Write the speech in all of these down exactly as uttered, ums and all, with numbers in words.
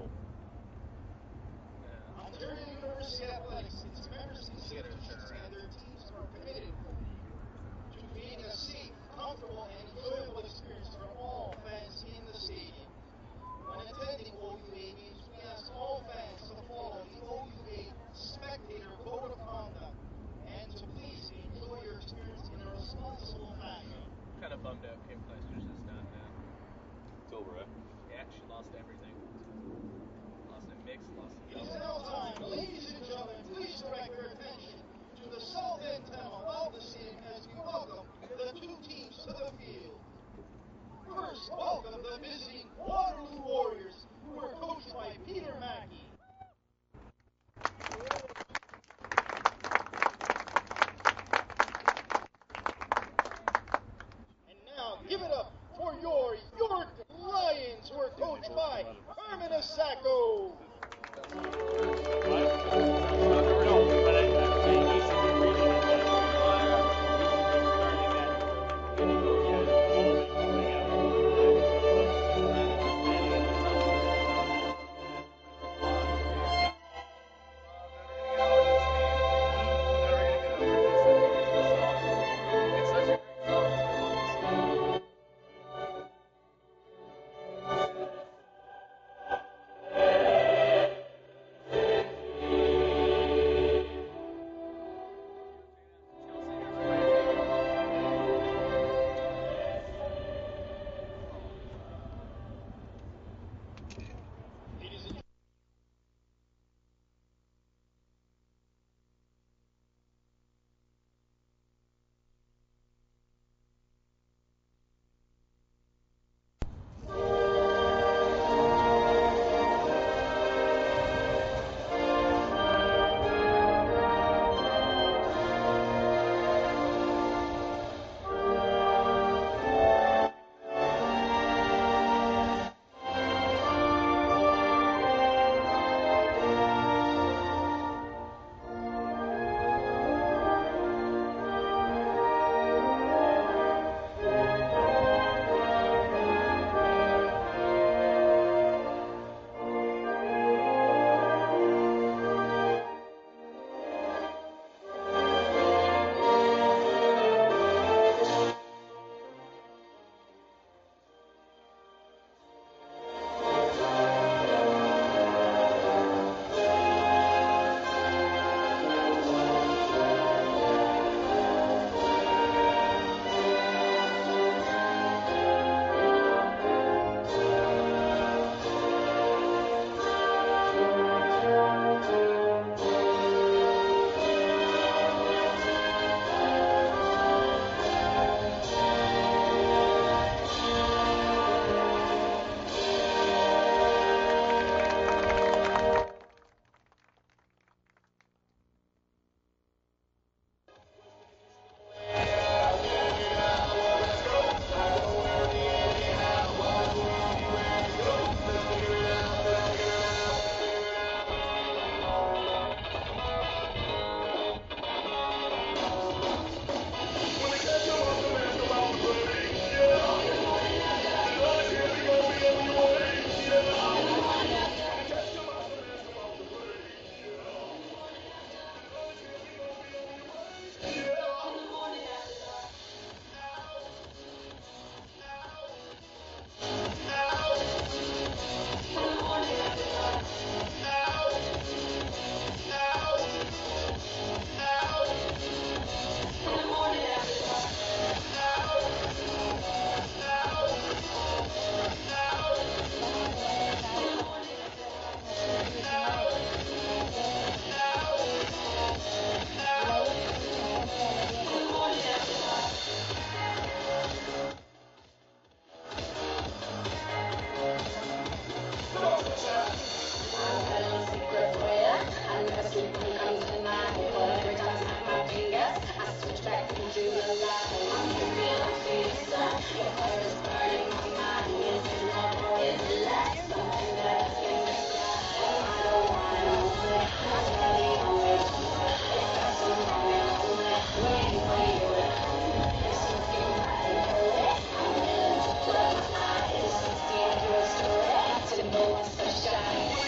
Ontario University Athletics, its members, institutions, and their teams are committed to creating a safe, comfortable, and enjoyable experience for all fans in the stadium. When attending O U A games, we ask all fans to follow the O U A Spectator Code of Conduct and to please enjoy your experience in a responsible fashion. Kind of bummed out Kim Clijster's is done now. It's over, eh? Yeah, she lost everything. Lost in mixed, lost in It is double. now time, ladies and gentlemen, please direct your attention to the south end tunnel of the stadium as we welcome the two teams to the field. First, welcome the visiting Waterloo Warriors, who are coached by Peter Mackey. And now, give it up for your York Lions, who are coached by Carmen Asacco. Sunshine.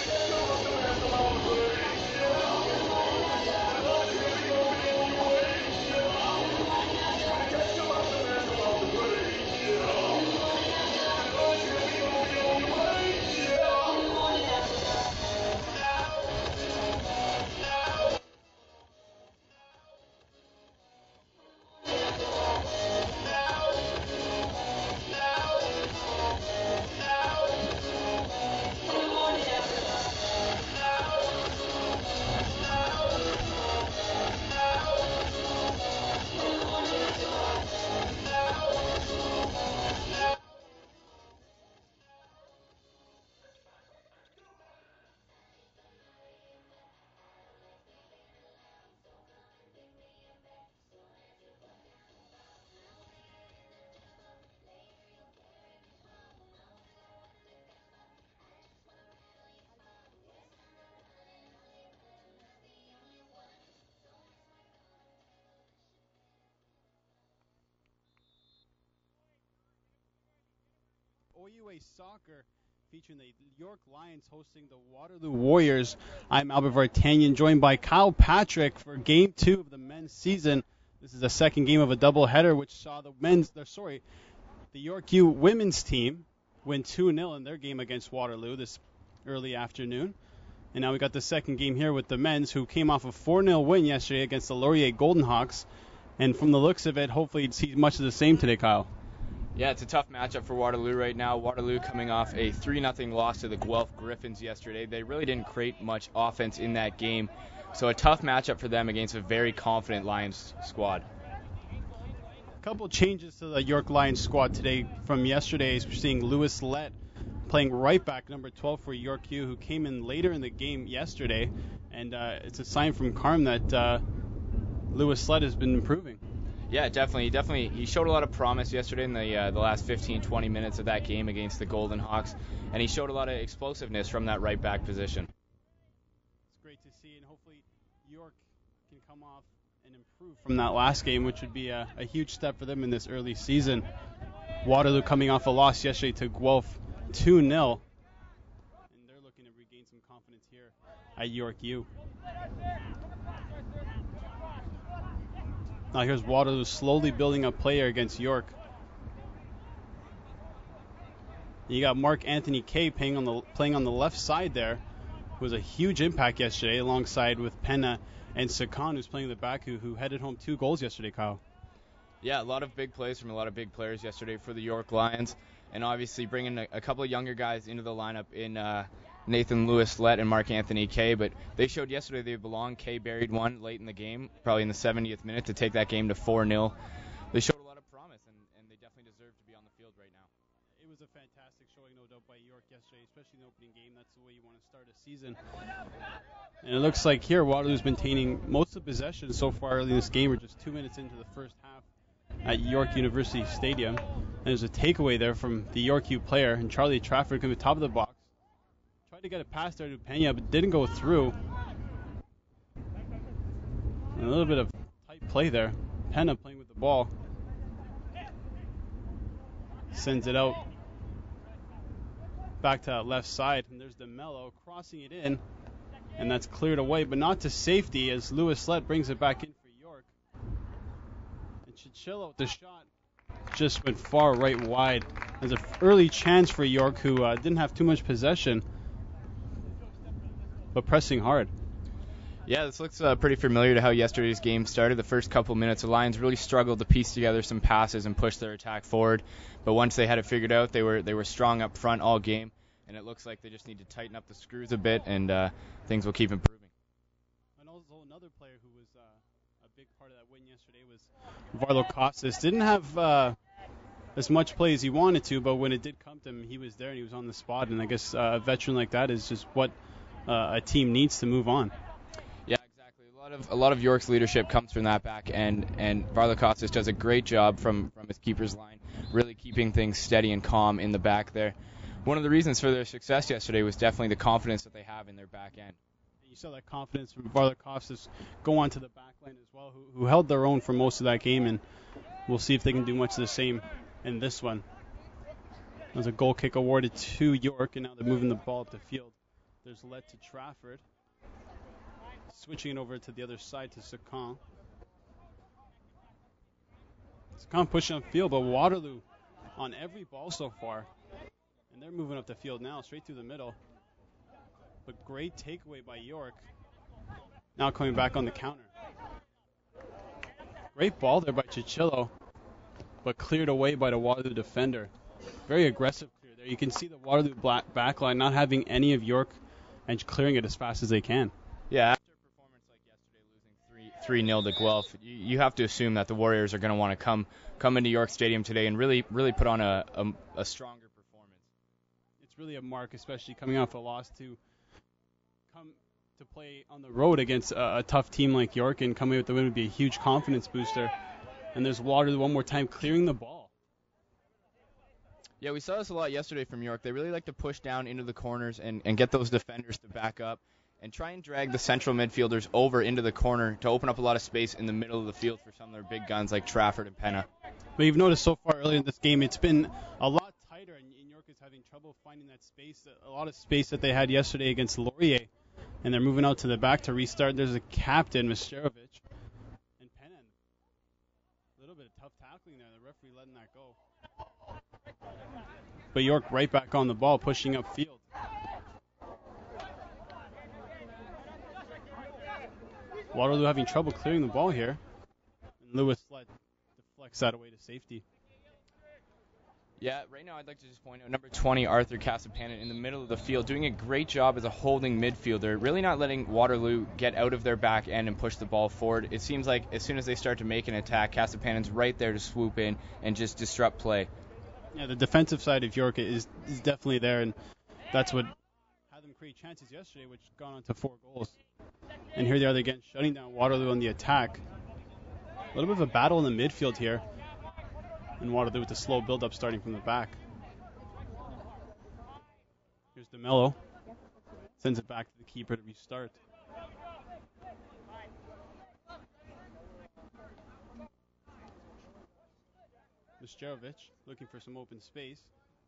O U A Soccer featuring the York Lions hosting the Waterloo Warriors. I'm Albert Vartanian, joined by Kyle Patrick for Game Two of the men's season. This is the second game of a doubleheader, which saw the men's, uh, sorry, the York U women's team win two nil in their game against Waterloo this early afternoon. And now we got the second game here with the men's, who came off a four nil win yesterday against the Laurier Golden Hawks. And from the looks of it, hopefully you'd see much of the same today, Kyle. Yeah, it's a tough matchup for Waterloo right now. Waterloo coming off a three nothing loss to the Guelph Griffins yesterday. They really didn't create much offense in that game. So a tough matchup for them against a very confident Lions squad. A couple changes to the York Lions squad today from yesterday. We're seeing Lewis Lett playing right back, number twelve for York U, who came in later in the game yesterday. And uh, it's a sign from Carm that uh, Lewis Lett has been improving. Yeah, definitely. Definitely. He showed a lot of promise yesterday in the uh, the last fifteen, twenty minutes of that game against the Golden Hawks, and he showed a lot of explosiveness from that right back position. It's great to see, and hopefully York can come off and improve from that last game, which would be a, a huge step for them in this early season. Waterloo coming off a loss yesterday to Guelph two nil, and they're looking to regain some confidence here at York U. Now here's Waterloo slowly building up play here against York. You got Mark Anthony Kay playing on the playing on the left side there, who was a huge impact yesterday, alongside with Penna and Sakan, who's playing the back, who, who headed home two goals yesterday, Kyle. Yeah, a lot of big plays from a lot of big players yesterday for the York Lions, and obviously bringing a, a couple of younger guys into the lineup in uh, Nathan Lewis Lett and Mark Anthony Kay, but they showed yesterday they belong. Kay buried one late in the game, probably in the seventieth minute, to take that game to four nil. They showed a lot of promise, and, and they definitely deserve to be on the field right now. It was a fantastic showing, no doubt, by York yesterday, especially in the opening game. That's the way you want to start a season. And it looks like here Waterloo's maintaining most of the possession so far early in this game. We're just two minutes into the first half at York University Stadium. And there's a takeaway there from the York U player, and Charlie Trafford coming to the top of the box. Tried to get it past there to Pena, but didn't go through. And a little bit of tight play there. Pena playing with the ball. Sends it out back to that left side, and there's DeMello crossing it in, and that's cleared away, but not to safety, as Lewis Lett brings it back in for York. And Chichillo with the shot just went far right wide. There's an early chance for York, who uh, didn't have too much possession, but pressing hard. Yeah, this looks uh, pretty familiar to how yesterday's game started. The first couple minutes, the Lions really struggled to piece together some passes and push their attack forward. But once they had it figured out, they were they were strong up front all game, and it looks like they just need to tighten up the screws a bit, and uh, things will keep improving. And also another player who was uh, a big part of that win yesterday was Varlo Costas. Didn't have uh, as much play as he wanted to, but when it did come to him, he was there and he was on the spot. And I guess uh, a veteran like that is just what uh, a team needs to move on. A lot of a lot of York's leadership comes from that back end, and Varlo Costas does a great job from, from his keeper's line, really keeping things steady and calm in the back there. One of the reasons for their success yesterday was definitely the confidence that they have in their back end. You saw that confidence from Varlo Costas go on to the back line as well, who, who held their own for most of that game, and we'll see if they can do much of the same in this one. There's a goal kick awarded to York, and now they're moving the ball up the field. There's led to Trafford. Switching it over to the other side to Sakan. Sakan pushing upfield, but Waterloo on every ball so far. And they're moving up the field now, straight through the middle. But great takeaway by York. Now coming back on the counter. Great ball there by Chichillo, but cleared away by the Waterloo defender. Very aggressive clear there. You can see the Waterloo black backline not having any of York and clearing it as fast as they can. Yeah. three nil to Guelph, you, you have to assume that the Warriors are going to want to come come into York Stadium today and really really put on a, a, a stronger performance. It's really a mark, especially coming off a loss, to come to play on the road against a, a tough team like York, and coming with the win would be a huge confidence booster. And there's Waterloo one more time clearing the ball. Yeah, we saw this a lot yesterday from York. They really like to push down into the corners and, and get those defenders to back up and try and drag the central midfielders over into the corner to open up a lot of space in the middle of the field for some of their big guns like Trafford and Penna. But you've noticed so far early in this game, it's been a lot tighter, and York has trouble finding that space, a lot of space that they had yesterday against Laurier. And they're moving out to the back to restart. There's a captain, Misterovic. And Penn. A little bit of tough tackling there. The referee letting that go. But York right back on the ball, pushing upfield. Waterloo having trouble clearing the ball here. And Lewis Lett deflects that away to safety. Yeah, right now I'd like to just point out number twenty, Arthur Casapanan, in the middle of the field, doing a great job as a holding midfielder, really not letting Waterloo get out of their back end and push the ball forward. It seems like as soon as they start to make an attack, Casapanan's right there to swoop in and just disrupt play. Yeah, the defensive side of York is, is definitely there, and that's what had them create chances yesterday, which gone on to four goals. And here they are again, shutting down Waterloo on the attack. A little bit of a battle in the midfield here. And Waterloo with the slow build-up starting from the back. Here's DeMello. Sends it back to the keeper to restart. Misterovic looking for some open space.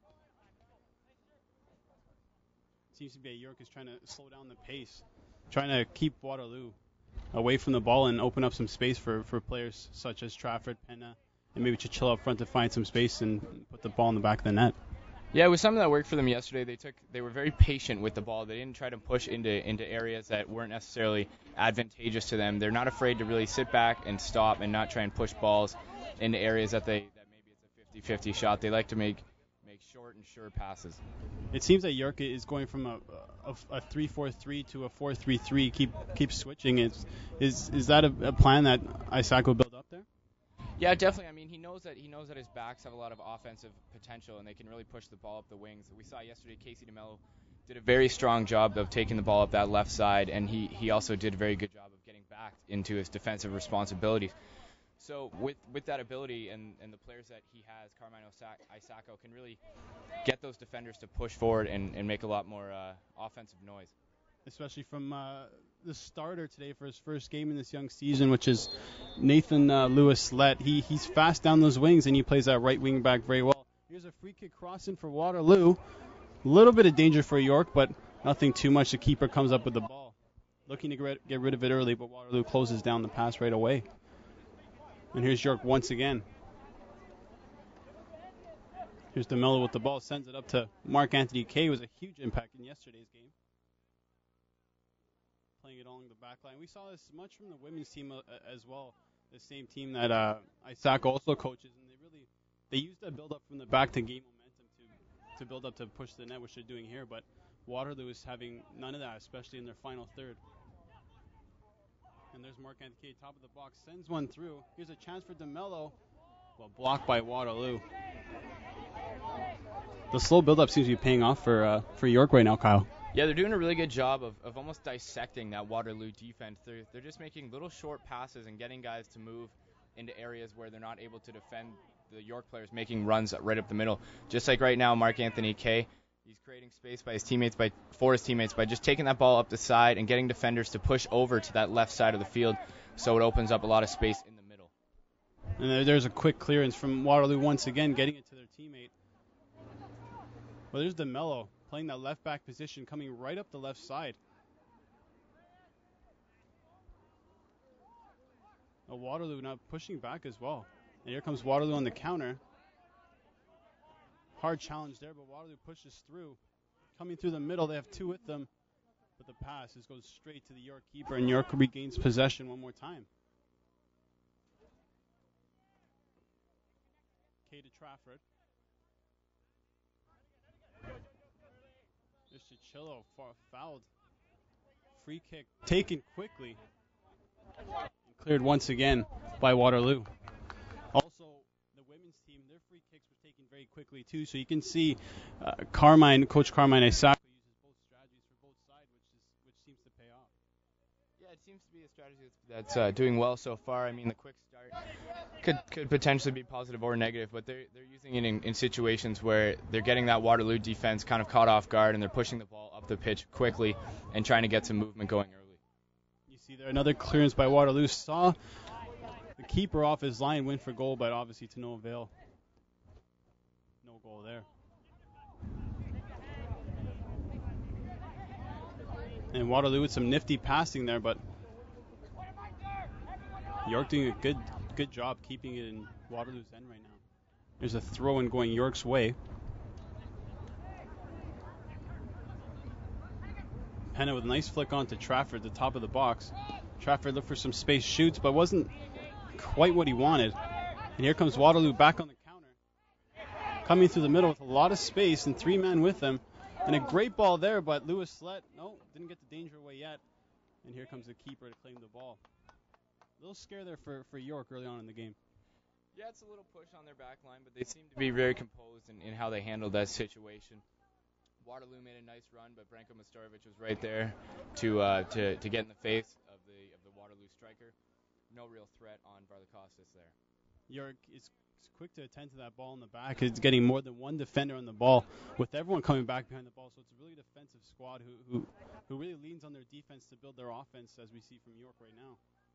Seems to be York is trying to slow down the pace. Trying to keep Waterloo away from the ball and open up some space for, for players such as Trafford, Penna, and maybe Chichilla up front to find some space and put the ball in the back of the net. Yeah, it was something that worked for them yesterday. They took, they were very patient with the ball. They didn't try to push into into areas that weren't necessarily advantageous to them. They're not afraid to really sit back and stop and not try and push balls into areas that they that maybe it's a fifty-fifty shot. They like to make make short and sure passes. It seems that York is going from a a, a three four three to a four three three. Keep keep switching. Is is is that a, a plan that Isaac will build up there? Yeah, definitely. I mean, he knows that he knows that his backs have a lot of offensive potential, and they can really push the ball up the wings. We saw yesterday Casey DeMello did a very strong job of taking the ball up that left side, and he, he also did a very good job of getting back into his defensive responsibilities. So with with that ability and, and the players that he has, Carmine Isako can really get those defenders to push forward and, and make a lot more uh, offensive noise. Especially from uh, the starter today for his first game in this young season, which is Nathan uh, Lewis Lett. He he's fast down those wings, and he plays that right wing back very well. Here's a free kick crossing for Waterloo. A little bit of danger for York, but nothing too much. The keeper comes up with the ball, looking to get, get rid of it early, but Waterloo closes down the pass right away. And here's York once again. Here's DeMello with the ball, sends it up to Mark Anthony Kay. It was a huge impact in yesterday's game. Playing it along the back line. We saw this much from the women's team uh, as well. The same team that uh, Isaac also coaches, and they really they use that build up from the back to gain momentum to to build up to push the net, which they're doing here. But Waterloo is having none of that, especially in their final third. And there's Mark Anthony Kay, top of the box, sends one through. Here's a chance for DeMello. Well, blocked by Waterloo. The slow build-up seems to be paying off for uh, for York right now, Kyle. Yeah, they're doing a really good job of, of almost dissecting that Waterloo defense. They're, they're just making little short passes and getting guys to move into areas where they're not able to defend the York players, making runs right up the middle. Just like right now, Mark Anthony Kay, he's creating space by his teammates, by for his teammates, by just taking that ball up the side and getting defenders to push over to that left side of the field, so it opens up a lot of space in the middle. And there, there's a quick clearance from Waterloo once again, getting it to their teammate. Well, there's DeMello playing that left back position, coming right up the left side. Now Waterloo now pushing back as well. And here comes Waterloo on the counter. Hard challenge there, but Waterloo pushes through. Coming through the middle, they have two with them. But the pass just goes straight to the York keeper, and York regains possession one more time. Kay to Trafford. There's Chichillo, fouled. Free kick taken quickly. And cleared once again by Waterloo. Also, the women's team, their free kicks were taken very quickly too. So you can see uh, Carmine, Coach Carmine Isako uses both strategies for both sides, which is which seems to pay off. Yeah, it seems to be a strategy that's, that's uh, doing well so far. I mean, the quick start could could potentially be positive or negative, but they're they're using it in, in situations where they're getting that Waterloo defense kind of caught off guard, and they're pushing the ball up the pitch quickly and trying to get some movement going early. You see there another clearance by Waterloo. Saw the keeper off his line, went for goal, but obviously to no avail. No goal there. And Waterloo with some nifty passing there, but York doing a good good job keeping it in Waterloo's end right now. There's a throw-in going York's way. Penna with a nice flick on to Trafford at the top of the box. Trafford looked for some space, shoots, but wasn't quite what he wanted. And here comes Waterloo back on the counter. Coming through the middle with a lot of space and three men with him. And a great ball there, but Lewis Slett, no, didn't get the danger away yet. And here comes the keeper to claim the ball. A little scare there for, for York early on in the game. Yeah, it's a little push on their back line, but they seem to be very composed in, in how they handled that situation. Waterloo made a nice run, but Branko Mastarovic was right there to uh, to to get in the face of the of the Waterloo striker. No real threat on Varlikostas there. York is quick to attend to that ball in the back. It's getting more than one defender on the ball, with everyone coming back behind the ball. So it's a really defensive squad who who, who really leans on their defense to build their offense, as we see from York right now.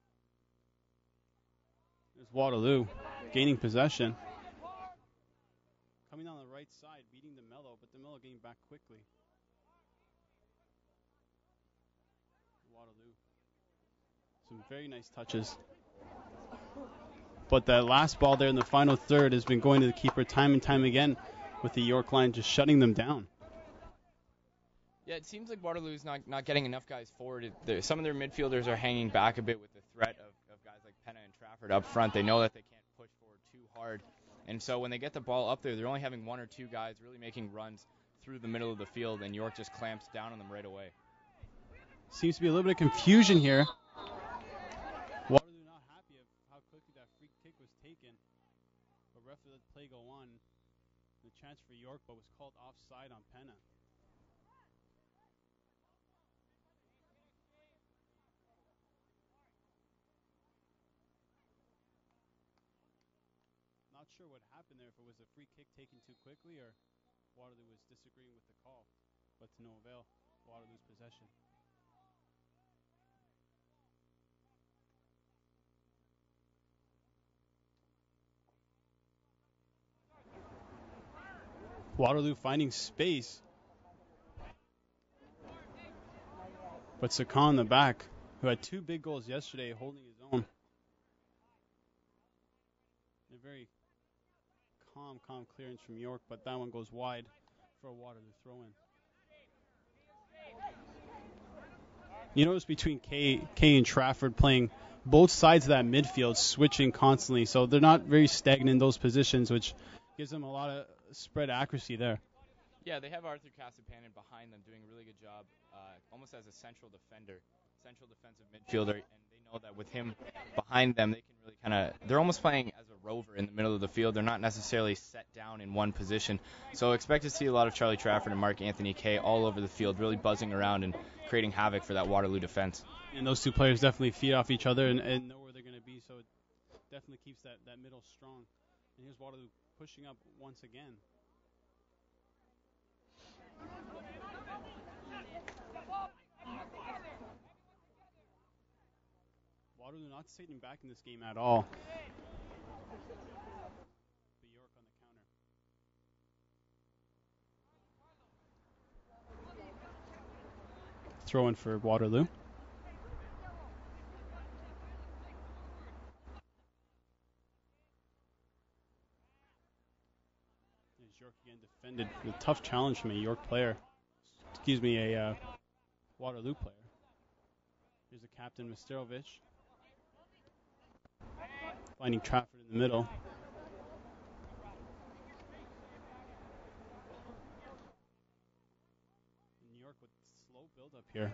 There's Waterloo gaining possession. Coming on the right side, beating the Mello, but the Mello getting back quickly. Waterloo. Some very nice touches. But that last ball there in the final third has been going to the keeper time and time again, with the York line just shutting them down. Yeah, it seems like Waterloo's not not getting enough guys forward. It, some of their midfielders are hanging back a bit with the threat of, of guys like Penna and Trafford up front. They know that they can't push forward too hard. And so when they get the ball up there, they're only having one or two guys really making runs through the middle of the field, and York just clamps down on them right away. Seems to be a little bit of confusion here. Waterloo not happy of how quickly that free kick was taken. But ref let the play go on. The chance for York, but was called offside on Penna. Not sure what happened there, if it was a free kick taken too quickly or Waterloo was disagreeing with the call. But to no avail, Waterloo's possession. Waterloo finding space. But Sakan in the back, who had two big goals yesterday, holding his own. A very calm, calm clearance from York, but that one goes wide for a Waterloo throw-in. You notice between Kay, Kay and Trafford playing both sides of that midfield, switching constantly, so they're not very stagnant in those positions, which gives them a lot of spread accuracy there. Yeah, they have Arthur Kasapanen behind them doing a really good job, uh, almost as a central defender, central defensive midfielder, and they know that with him behind them, they can really kind of, they're almost playing as a rover in the middle of the field. They're not necessarily set down in one position. So expect to see a lot of Charlie Trafford and Mark Anthony Kay all over the field, really buzzing around and creating havoc for that Waterloo defense. And those two players definitely feed off each other and, and know where they're going to be, so it definitely keeps that, that middle strong. And here's Waterloo pushing up once again. Waterloo not sitting back in this game at all. But York on the counter. Throw in for Waterloo. There's York again defended. A tough challenge from a York player. Excuse me, a uh, Waterloo player. Here's the captain, Mastarovic. Finding Trafford in the middle. New York with slow build up here.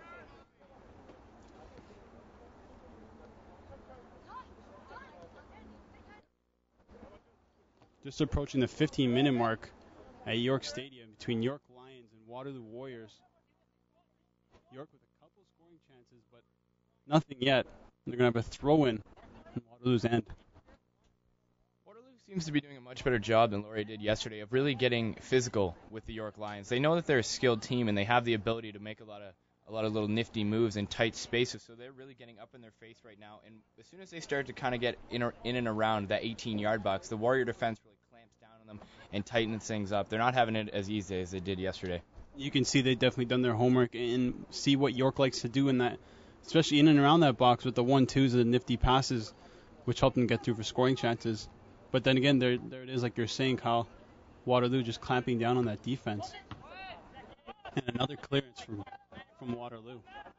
Just approaching the fifteen minute mark at York Stadium between York Lions and Waterloo Warriors. York with a couple scoring chances, but nothing yet. They're going to have a throw-in on Waterloo's end. Waterloo seems to be doing a much better job than Laurier did yesterday of really getting physical with the York Lions. They know that they're a skilled team and they have the ability to make a lot of a lot of little nifty moves in tight spaces, so they're really getting up in their face right now. And as soon as they start to kind of get in, or, in and around that eighteen-yard box, the Warrior defense really clamps down on them and tightens things up. They're not having it as easy as they did yesterday. You can see they've definitely done their homework and see what York likes to do in that, especially in and around that box with the one-twos and the nifty passes, which help them get through for scoring chances. But then again, there there it is, like you're saying, Kyle. Waterloo just clamping down on that defense. And another clearance from, from Waterloo.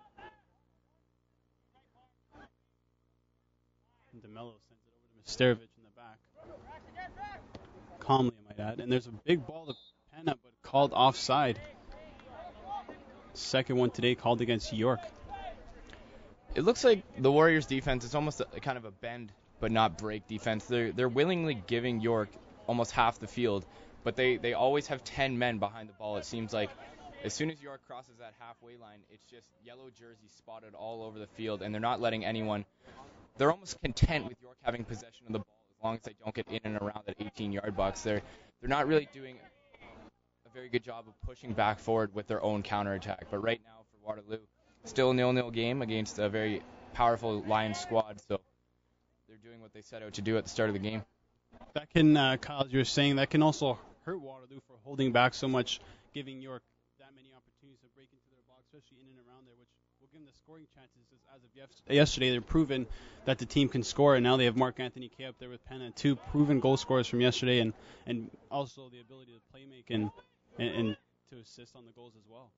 And DeMello sends it over to Misterovic in the back. Calmly, I might add. And there's a big ball to Penna, but called offside. Second one today called against York. It looks like the Warriors' defense is almost a, a kind of a bend but not break defense. They're they're willingly giving York almost half the field, but they, they always have ten men behind the ball. It seems like as soon as York crosses that halfway line, it's just yellow jerseys spotted all over the field, and they're not letting anyone. They're almost content with York having possession of the ball as long as they don't get in and around that eighteen-yard box. They're they're not really doing a very good job of pushing back forward with their own counterattack. But right now for Waterloo, still a nil-nil game against a very powerful Lions squad, so they're doing what they set out to do at the start of the game. That can, uh, Kyle, as you were saying, that can also hurt Waterloo for holding back so much, giving York that many opportunities to break into their box, especially in and around there, which will give them the scoring chances. As of yesterday, they're proven that the team can score, and now they have Mark Anthony Kay up there with Penna, two proven goal scorers from yesterday, and, and also the ability to play make and, and, and to assist on the goals as well.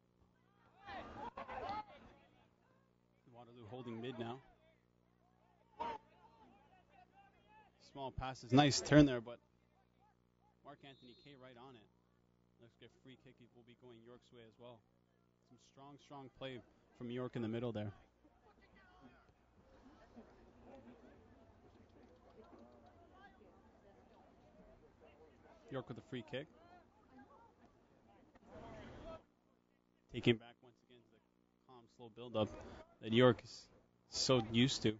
Waterloo holding mid now. Small passes, nice turn there, but Mark Anthony Kay right on it. Looks like a free kick will be going York's way as well. Some strong, strong play from York in the middle there. York with a free kick. Taking back once again to the calm, slow build-up that York is so used to.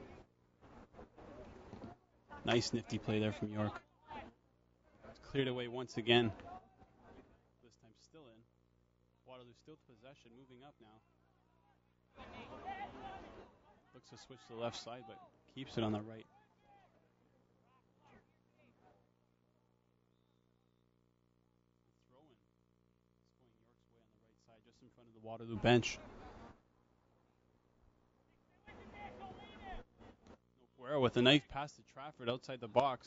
Nice nifty play there from York. It's cleared away once again. This time still in. Waterloo still to possession, moving up now. Looks to switch to the left side, but keeps it on the right. Throw-in. It's going York's way on the right side, just in front of the Waterloo bench. With a nice pass to Trafford outside the box.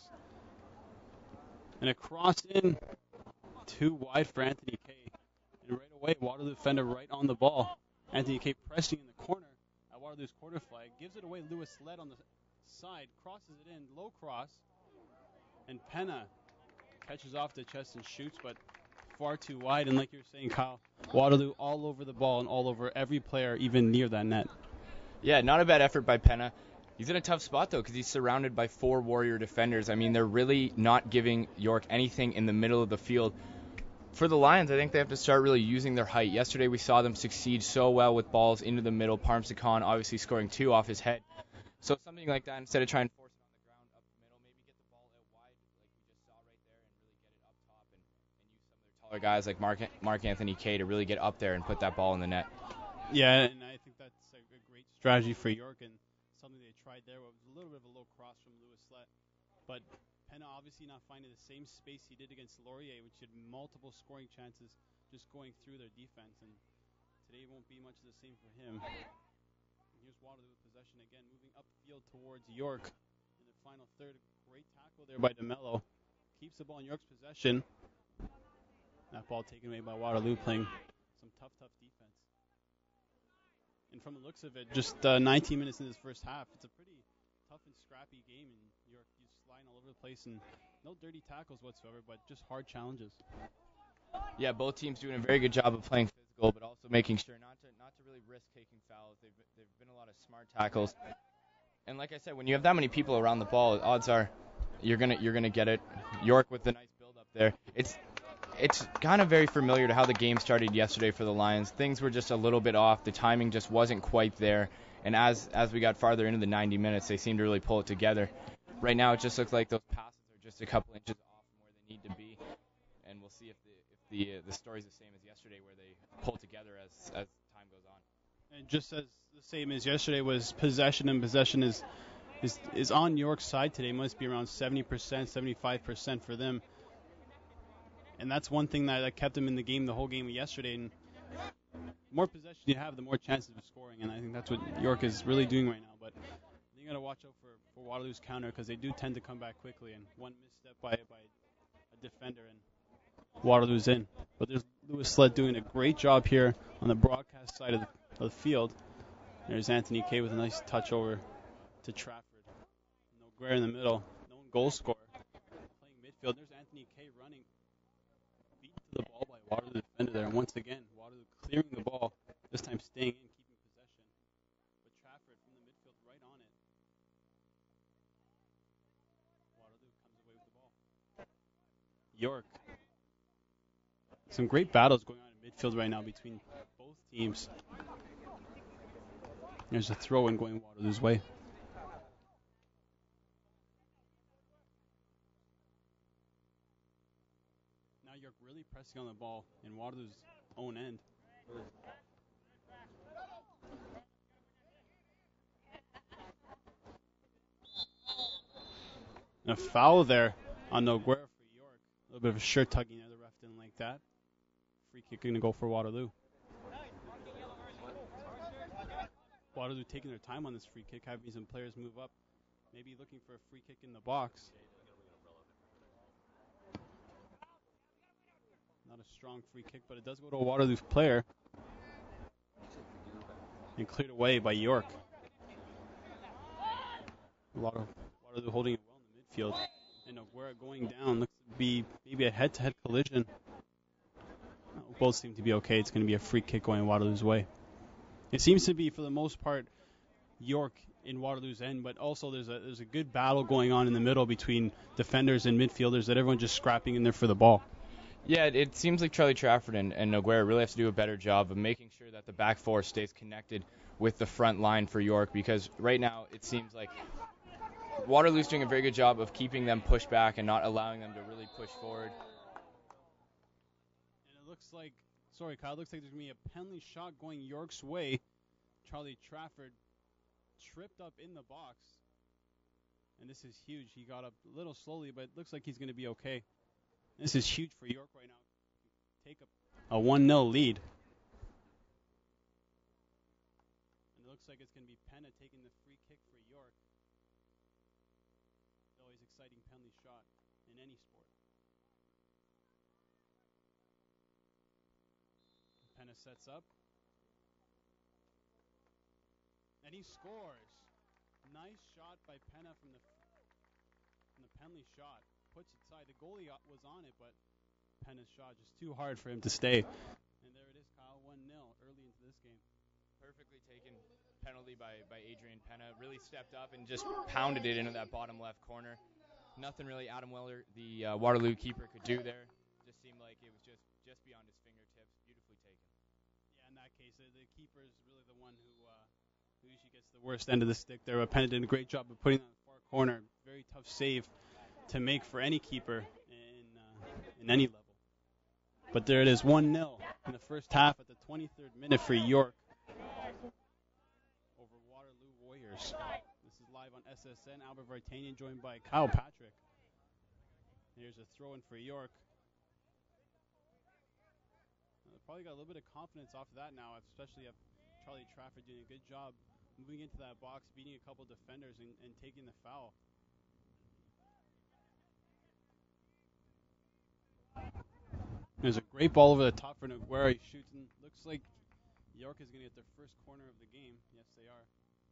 And a cross in, too wide for Anthony Kay. And right away, Waterloo defender right on the ball. Anthony Kay pressing in the corner at Waterloo's quarter flag. Gives it away, Lewis led on the side. Crosses it in, low cross. And Penna catches off the chest and shoots, but far too wide. And like you were saying, Kyle, Waterloo all over the ball and all over every player, even near that net. Yeah, not a bad effort by Penna. He's in a tough spot, though, because he's surrounded by four Warrior defenders. I mean, they're really not giving York anything in the middle of the field. For the Lions, I think they have to start really using their height. Yesterday, we saw them succeed so well with balls into the middle. Parmsakhan obviously scoring two off his head. So something like that, instead of trying to force it on the ground up the middle, maybe get the ball out wide, like we just saw right there, and really get it up top and, and use some of their taller guys like Mark, Mark Anthony Kay to really get up there and put that ball in the net. Yeah, and I think that's a, a great strategy for York, and something they tried there was a little bit of a low cross from Lewis Lett. But Penna obviously not finding the same space he did against Laurier, which had multiple scoring chances just going through their defense. And today won't be much of the same for him. And here's Waterloo with possession again, moving upfield towards York. In the final third, great tackle there by DeMello. Keeps the ball in York's possession. That ball taken away by Waterloo, playing some tough, tough defense. And from the looks of it, just uh, nineteen minutes in this first half, it's a pretty tough and scrappy game. And York is flying all over the place, and no dirty tackles whatsoever, but just hard challenges. Yeah, both teams doing a very good job of playing physical, but also making sure not to not to really risk taking fouls. They've they've been a lot of smart tackles. And like I said, when you have that many people around the ball, odds are you're gonna you're gonna get it. York with the nice build up there. It's It's kind of very familiar to how the game started yesterday for the Lions. Things were just a little bit off. The timing just wasn't quite there. And as as we got farther into the ninety minutes, they seemed to really pull it together. Right now, it just looks like those passes are just a couple inches off from where they need to be. And we'll see if the if the uh, the story's the same as yesterday, where they pull together as as time goes on. And just as the same as yesterday was possession, and possession is is is on York's side today. Must be around seventy percent, seventy-five percent for them. and that's one thing that, that kept them in the game the whole game yesterday. And the more possession you have, the more chances of scoring, and I think that's what York is really doing right now. But you got to watch out for, for Waterloo's counter because they do tend to come back quickly, and one misstep by by a defender and Waterloo's in. But there's Lewis Sled doing a great job here on the broadcast side of the, of the field. There's Anthony Kay with a nice touch over to Trafford. No Guerre in the middle. No goal scorer. Playing midfield. There's Anthony Kay running. Beat to the ball by Waterloo defender there. And once again, Waterloo clearing the ball. This time staying in, keeping possession. But Trafford from the midfield right on it. Waterloo comes away with the ball. York. Some great battles going on in midfield right now between both teams. There's a throw-in going Waterloo's way. Now York really pressing on the ball in Waterloo's own end. And a foul there on Noguera for York. A little bit of a shirt tugging there. The ref didn't like that. Free kick going to go for Waterloo. Waterloo taking their time on this free kick, having some players move up, maybe looking for a free kick in the box. Not a strong free kick, but it does go to a Waterloo player. And cleared away by York. A lot of Waterloo holding it well in the midfield. And Noguera going down. Looks to be maybe a head-to-head collision. No, both seem to be okay. It's going to be a free kick going Waterloo's way. It seems to be, for the most part, York in Waterloo's end, but also there's a there's a good battle going on in the middle between defenders and midfielders that everyone's just scrapping in there for the ball. Yeah, it, it seems like Charlie Trafford and, and Noguera really have to do a better job of making sure that the back four stays connected with the front line for York, because right now it seems like Waterloo's doing a very good job of keeping them pushed back and not allowing them to really push forward. And it looks like, sorry Kyle, it looks like there's going to be a penalty shot going York's way. Charlie Trafford tripped up in the box. And this is huge. He got up a little slowly, but it looks like he's going to be okay. This is huge for York right now. Take a, a one nil lead. And it looks like it's going to be Penna taking the free kick for York. Always exciting penalty shot in any sport. Penna sets up. And he scores. Nice shot by Penna from the from the penalty shot. Puts it side. The goalie was on it, but Penna's shot just too hard for him to stay. And there it is, Kyle, one nil early into this game. Perfectly taken penalty by, by Adrian Penna. Really stepped up and just pounded it into that bottom left corner. Nothing really Adam Weller, the uh, Waterloo keeper, could do there. Just seemed like it was just, just beyond his fingertips. Beautifully taken. Yeah, in that case, uh, the keeper is really the one who uh, who usually gets the worst end of the stick there. But Penna did a great job of putting it on the far corner. Very tough save to make for any keeper in uh, in any level. But there it is, one nil in the first half at the twenty-third minute for York over Waterloo Warriors. This is live on S S N. Albert Vartanian joined by Kyle Patrick. Here's a throw-in for York. Uh, probably got a little bit of confidence off of that now, especially if Charlie Trafford doing a good job moving into that box, beating a couple defenders, and, and taking the foul. There's a great ball over the top for Noguera. He shoots and looks like York is going to get their first corner of the game. Yes, they are.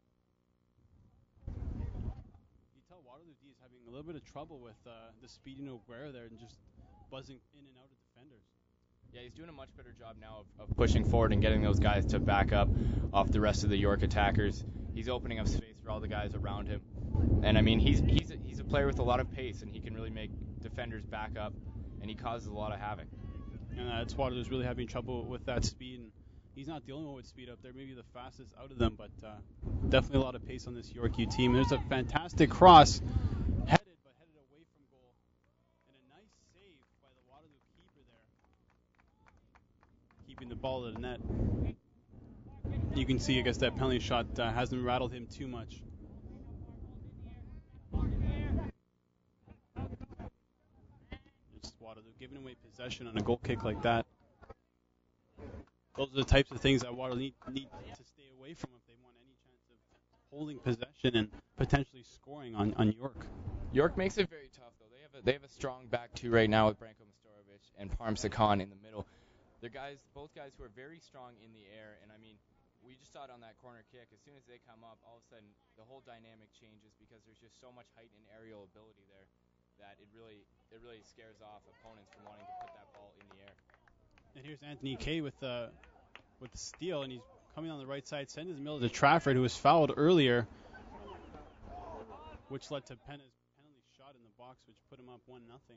You tell Waterloo D is having a little bit of trouble with uh, the speedy Noguera there and just buzzing in and out of defenders. Yeah, he's doing a much better job now of, of pushing forward and getting those guys to back up off the rest of the York attackers. He's opening up space for all the guys around him. And, I mean, he's he's a, he's a player with a lot of pace, and he can really make defenders back up, and he causes a lot of havoc. And that's Waterloo's really having trouble with that speed. And he's not the only one with speed up there. Maybe the fastest out of them, but uh, definitely a lot of pace on this York U team. There's a fantastic cross headed, but headed away from goal. And a nice save by the Waterloo keeper there, keeping the ball to the net. You can see, I guess, that penalty shot uh, hasn't rattled him too much. Just Waterloo giving away possession on a goal kick like that. Those are the types of things that Waterloo need, need to stay away from if they want any chance of holding possession and potentially scoring on, on York. York makes it very tough, though. They have a, they have a strong back two right now with Branko Mastorovic and Parm Sakan in the middle. They're guys, both guys who are very strong in the air, and I mean, we just saw it on that corner kick. As soon as they come up, all of a sudden the whole dynamic changes because there's just so much height and aerial ability there that it really it really scares off opponents from wanting to put that ball in the air. And here's Anthony Kay with the with the steal, and he's coming on the right side, sending his middle to Trafford, who was fouled earlier, which led to Penna's penalty shot in the box, which put him up one nothing.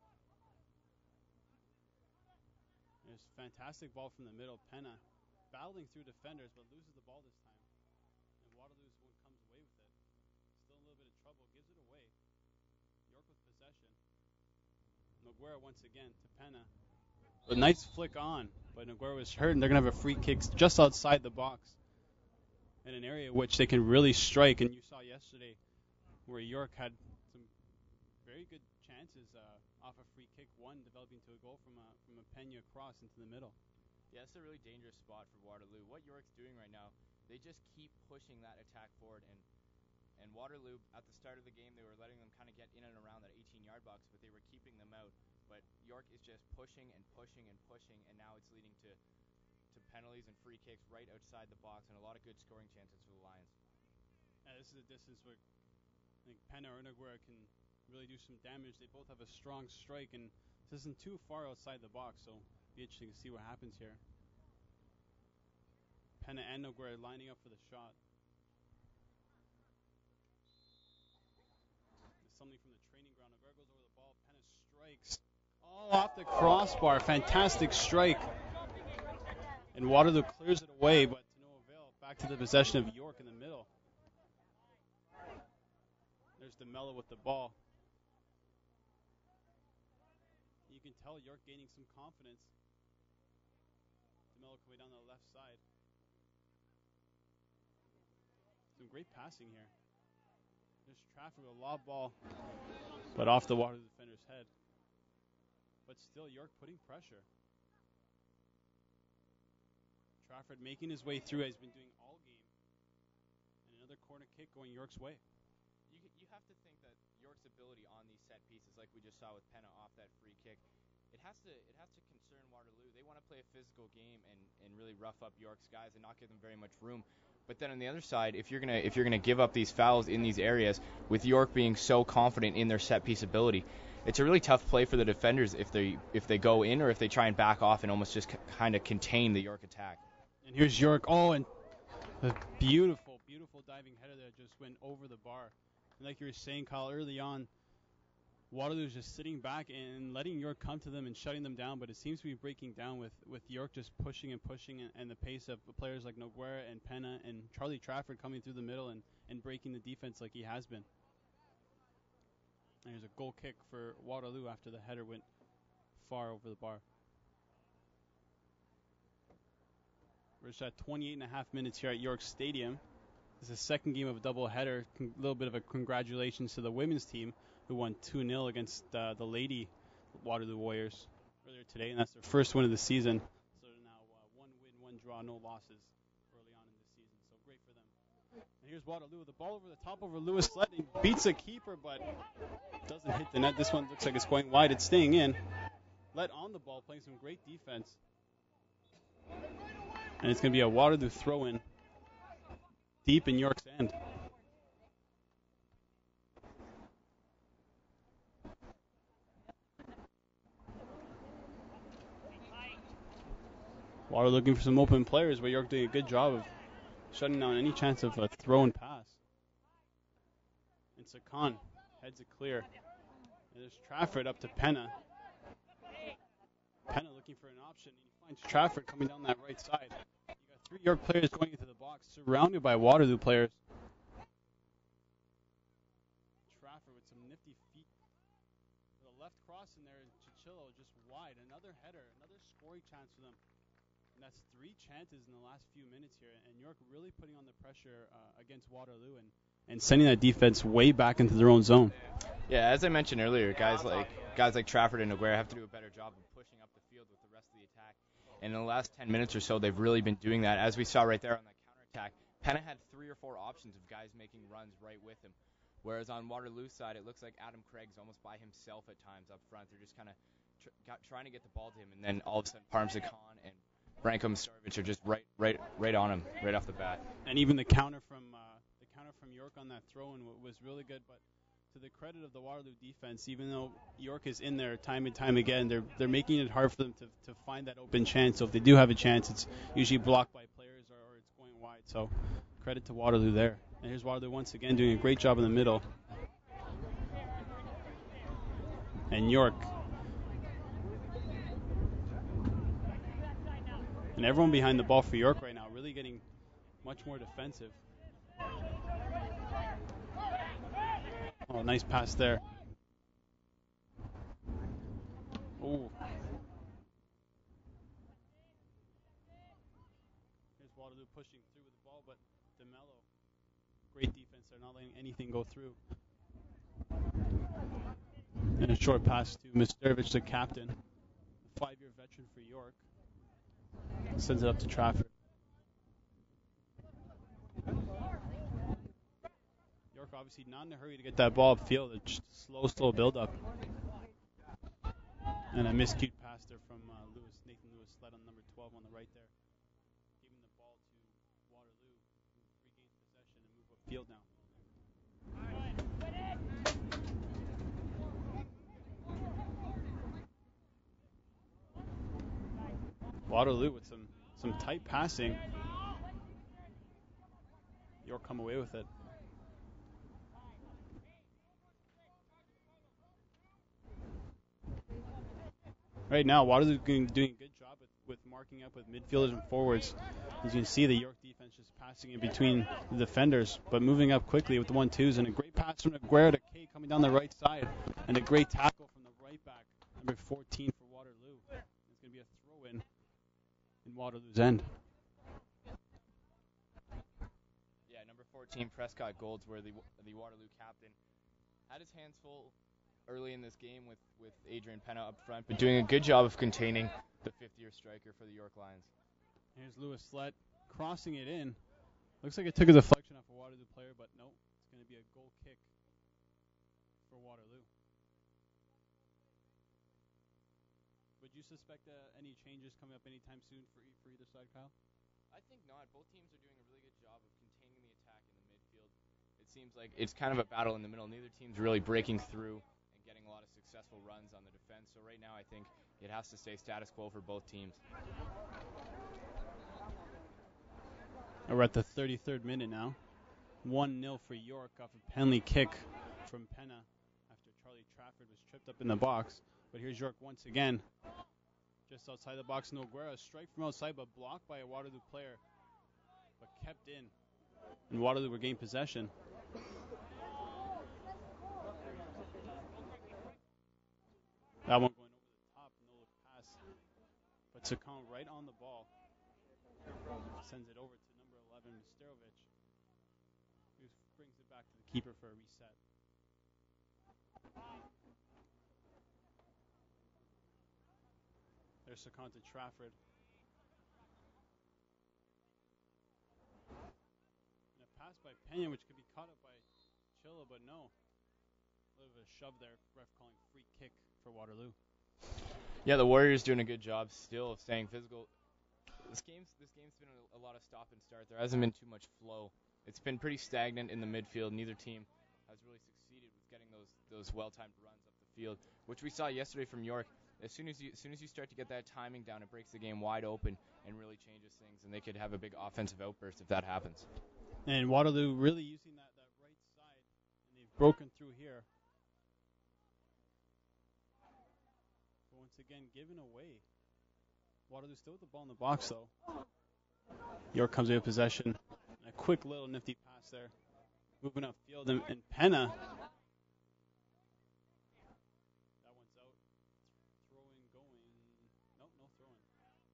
There's a fantastic ball from the middle. Penna battling through defenders, but loses the ball this time. And Waterloo's one comes away with it. Still in a little bit of trouble, gives it away. York with possession. Noguera once again to Penna. A nice flick on, but Noguera was hurt, and they're going to have a free kick just outside the box in an area which they can really strike. And you saw yesterday where York had some very good chances uh, off a free kick, one developing to a goal from a from a Pena cross into the middle. Yeah, it's a really dangerous spot for Waterloo. What York's doing right now, they just keep pushing that attack forward, and and Waterloo, at the start of the game, they were letting them kind of get in and around that eighteen-yard box, but they were keeping them out. But York is just pushing and pushing and pushing, and now it's leading to, to penalties and free kicks right outside the box, and a lot of good scoring chances for the Lions. Yeah, this is a distance where I think Pena or Noguera can really do some damage. They both have a strong strike, and this isn't too far outside the box, so it'll be interesting to see what happens here. Pena and Noguera lining up for the shot. There's something from the training ground. Noguera goes over the ball. Pena strikes. Oh, off the crossbar. Fantastic strike. And Waterloo clears it away, but to no avail. Back to the possession of York in the middle. There's DeMello with the ball. You can tell York gaining some confidence. DeMello coming down the left side. Some great passing here. There's Trafford with a lob ball, but off the Waterloo defender's head. But still, York putting pressure. Trafford making his way through as he's been doing all game. And another corner kick going York's way. You you have to think that York's ability on these set pieces, like we just saw with Pena off that free kick, it has to it has to concern Waterloo. They want to play a physical game and, and really rough up York's guys and not give them very much room. But then on the other side, if you're gonna if you're gonna give up these fouls in these areas, with York being so confident in their set piece ability, it's a really tough play for the defenders if they if they go in or if they try and back off and almost just c- kind of contain the York attack. And here's York. Oh, and a beautiful, beautiful diving header that just went over the bar. And like you were saying, Kyle, early on, Waterloo's just sitting back and letting York come to them and shutting them down, but it seems to be breaking down with, with York just pushing and pushing, and, and the pace of players like Noguera and Pena and Charlie Trafford coming through the middle and, and breaking the defense like he has been. And there's a goal kick for Waterloo after the header went far over the bar. We're just at twenty-eight and a half minutes here at York Stadium. This is the second game of a doubleheader. A little bit of a congratulations to the women's team who won two nil against uh, the Lady Waterloo Warriors earlier today, and that's their first win of the season. So they're now uh, one win, one draw, no losses early on in this season. So great for them. And here's Waterloo with the ball over the top over Lewis Lett. He beats a keeper, but doesn't hit the net. This one looks like it's going wide. It's staying in. Lett on the ball, playing some great defense. And it's going to be a Waterloo throw-in deep in York's end. Waterloo looking for some open players, but York doing a good job of shutting down any chance of a throw and pass. And Sakan heads it clear. And there's Trafford up to Pena. Pena looking for an option. He finds Trafford coming down that right side. You got three York players going into the box, surrounded by Waterloo players. Trafford with some nifty feet. With a left cross in there, Chichillo just wide. Another header, another scoring chance for them. And that's three chances in the last few minutes here. And York really putting on the pressure uh, against Waterloo and, and sending that defense way back into their own zone. Yeah, as I mentioned earlier, guys like guys like Trafford and Aguirre have to do a better job of pushing up the field with the rest of the attack. And in the last ten minutes or so, they've really been doing that. As we saw right there on that counterattack, Penna had three or four options of guys making runs right with him. Whereas on Waterloo's side, it looks like Adam Craig's almost by himself at times up front. They're just kind of tr- got, trying to get the ball to him, and then all of a sudden Parmsa Khan and Branko Mastarovic are just right, right, right on him, right off the bat. And even the counter from uh, the counter from York on that throw-in w- was really good. But to the credit of the Waterloo defense, even though York is in there time and time again, they're they're making it hard for them to, to find that open chance. So if they do have a chance, it's usually blocked by players or, or it's going wide. So credit to Waterloo there. And here's Waterloo once again doing a great job in the middle. And York. And everyone behind the ball for York right now really getting much more defensive. Oh, nice pass there. Ooh. Here's Waterloo pushing through with the ball, but DeMello, great defense there, not letting anything go through. And a short pass to Mastarovic, the captain, a five-year veteran for York. Sends it up to Trafford. York obviously not in a hurry to get that ball upfield. It's just a slow, slow build-up. And a miscued pass there from uh, Lewis, Nathan Lewis, led on number twelve on the right there. Giving the ball to Waterloo, who regains possession and move upfield now. Waterloo with some, some tight passing. York come away with it. Right now, Waterloo doing a good job with, with marking up with midfielders and forwards. As you can see, the York defense just passing in between the defenders, but moving up quickly with the one-twos. And a great pass from Aguirre to Kay coming down the right side. And a great tackle from the right back, number fourteen for Waterloo. It's going to be a throw-in in Waterloo's end. Yeah, number fourteen, Prescott Goldsworth, the, the Waterloo captain, had his hands full early in this game with, with Adrian Penna up front, but doing a good job of containing the fifth-year striker for the York Lions. Here's Lewis Slett crossing it in. Looks like it took a deflection off a Waterloo player, but no, it's going to be a goal kick for Waterloo. Would you suspect uh, any changes coming up anytime soon for, e- for either side, Kyle? I think not. Both teams are doing a really good job of containing the attack in the midfield. It seems like it's kind of a battle in the middle. Neither team's really breaking through and getting a lot of successful runs on the defense. So right now I think it has to stay status quo for both teams. We're at the thirty-third minute now. one nil for York off a penalty kick from Penna after Charlie Trafford was tripped up in the box. But here's York once again. Just outside the box, no Aguirre. Strike from outside, but blocked by a Waterloo player. But kept in. And Waterloo regained possession. That one going over the top, no look pass. But Sakon right on the ball. Sends it over to number eleven, Mastarovic, who brings it back to the keeper for a reset. There's Sakon to Trafford. And a pass by Pena, which could be caught up by Chilla, but no. A little bit of a shove there. Ref calling free kick for Waterloo. Yeah, the Warriors doing a good job still of staying physical. This game's this game's been a, a lot of stop and start. There hasn't been too much flow. It's been pretty stagnant in the midfield. Neither team has really succeeded with getting those those well-timed runs up the field, which we saw yesterday from York. As soon as you as soon as you start to get that timing down, it breaks the game wide open and really changes things. And they could have a big offensive outburst if that happens. And Waterloo really using that, that right side, and they've broken through here. But once again, given away. Waterloo still with the ball in the box, though. York comes away with possession. A quick little nifty pass there. Moving upfield, and, and Penna. That one's out. Throwing, going. Nope, no throwing.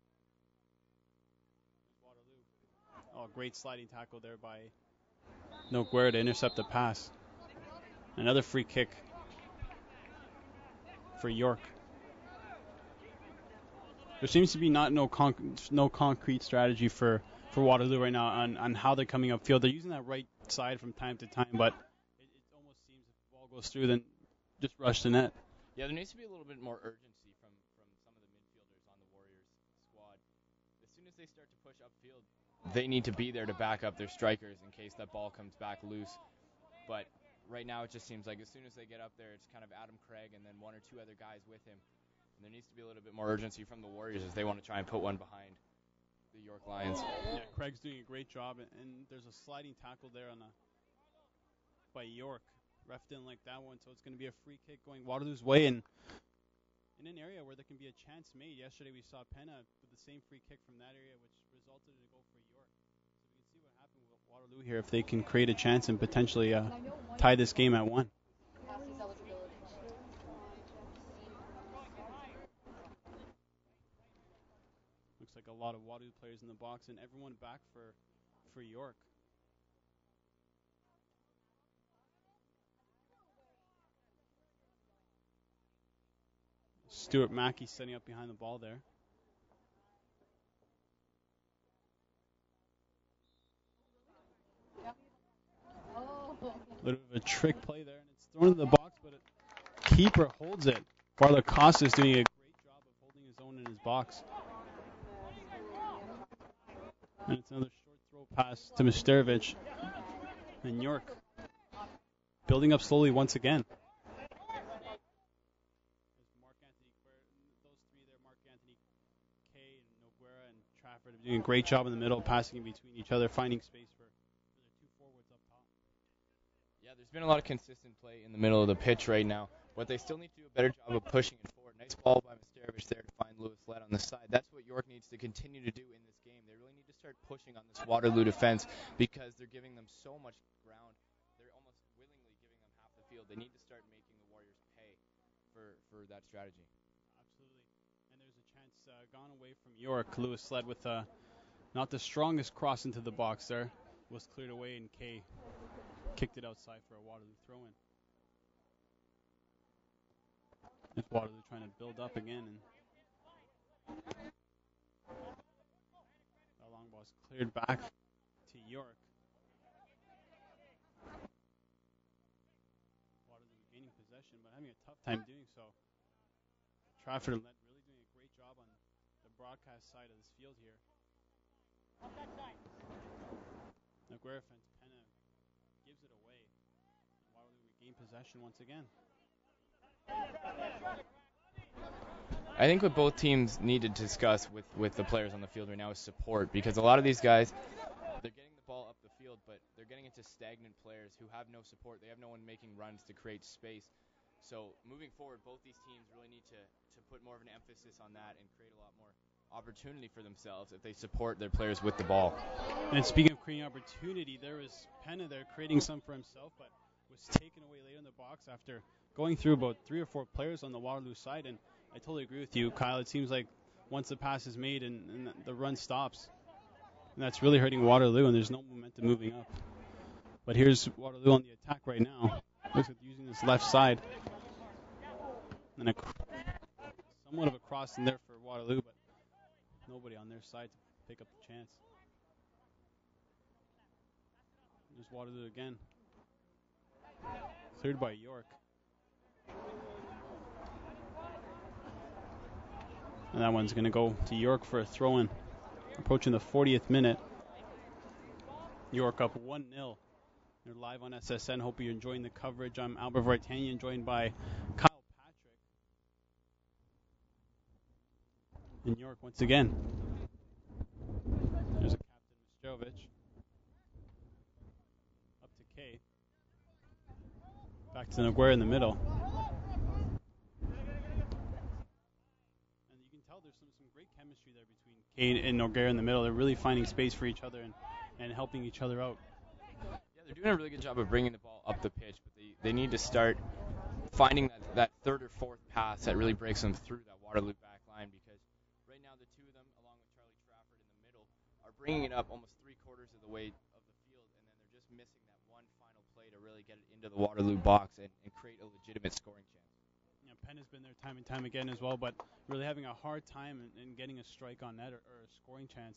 There's Waterloo. Oh, great sliding tackle there by Noguera to intercept the pass. Another free kick for York. There seems to be not no conc- no concrete strategy for, for Waterloo right now on, on how they're coming upfield. They're using that right side from time to time, but it, it almost seems if the ball goes through, then just rush the net. Yeah, there needs to be a little bit more urgency from, from some of the midfielders on the Warriors squad. As soon as they start to push upfield, they need to be there to back up their strikers in case that ball comes back loose. But right now it just seems like as soon as they get up there, it's kind of Adam Craig and then one or two other guys with him. And there needs to be a little bit more urgency from the Warriors as they want to try and put one behind the York Lions. Yeah, Craig's doing a great job, and, and there's a sliding tackle there on a by York. Ref didn't like that one, so it's going to be a free kick going Waterloo's way, and in an area where there can be a chance made. Yesterday we saw Penna with the same free kick from that area, which resulted in a goal for York. So we can see what happened with Waterloo here if they can create a chance and potentially uh, tie this game at one. Looks like a lot of Waterloo players in the box, and everyone back for for York. Stuart Mackey setting up behind the ball there. A little bit of a trick play there, and it's thrown in the box, but a keeper holds it. Barla Costa is doing a great job of holding his own in his box. And it's another short throw pass to Misterovic. And York building up slowly once again. Trafford doing a great job in the middle, passing in between each other, finding space for, for their two forwards up top. Yeah, there's been a lot of consistent play in the middle of the pitch right now, but they still need to do a better job of pushing it forward. Nice ball by Misterovic there to find Lewis Lett on the side. That's what York needs to continue to do in this game. They really need to start pushing on this Waterloo defense because they're giving them so much ground. They're almost willingly giving them half the field. They need to start making the Warriors pay for, for that strategy. Uh, gone away from York. Lewis led with uh, not the strongest cross into the box there. Was cleared away, and Kay kicked it outside for a Waterloo throw-in. It's Waterloo trying to build up again, and the long ball is cleared back to York. Waterloo gaining possession, but having a tough time doing so. Trafford led. Broadcast side of this field here. Noguera fence Penna gives it away. Waterloo regain possession once again. I think what both teams need to discuss with, with the players on the field right now is support, because a lot of these guys, they're getting the ball up the field, but they're getting into stagnant players who have no support. They have no one making runs to create space. So moving forward, both these teams really need to, to put more of an emphasis on that and create a lot more opportunity for themselves if they support their players with the ball. And speaking of creating opportunity, there was Penna there creating some for himself, but was taken away later in the box after going through about three or four players on the Waterloo side. And I totally agree with you, Kyle. It seems like once the pass is made and, and the run stops, and that's really hurting Waterloo, and there's no momentum moving up. But here's Waterloo on the attack right now. Looks like using this left side. And a, somewhat of a cross in there for Waterloo, but nobody on their side to pick up the chance. There's Waterloo again. Cleared by York. And that one's going to go to York for a throw-in. Approaching the fortieth minute. York up one nil. They're live on S S N. Hope you're enjoying the coverage. I'm Albert Vartanian, joined by Kyle Patrick. In York once again. There's a captain, Misterovic. Up to Kay. Back to Noguera in the middle. And you can tell there's some, some great chemistry there between Kay and Noguera in the middle. They're really finding space for each other and, and helping each other out. Yeah, they're doing a really good job of bringing the ball up the pitch, but they, they need to start finding that, that third or fourth pass that really breaks them through that Waterloo back line, because right now the two of them, along with Charlie Trafford in the middle, are bringing it up almost three quarters of the way of the field, and then they're just missing that one play to really get it into the Waterloo box and, and create a legitimate scoring chance. Yeah, Penn has been there time and time again as well, but really having a hard time in, in getting a strike on net or, or a scoring chance.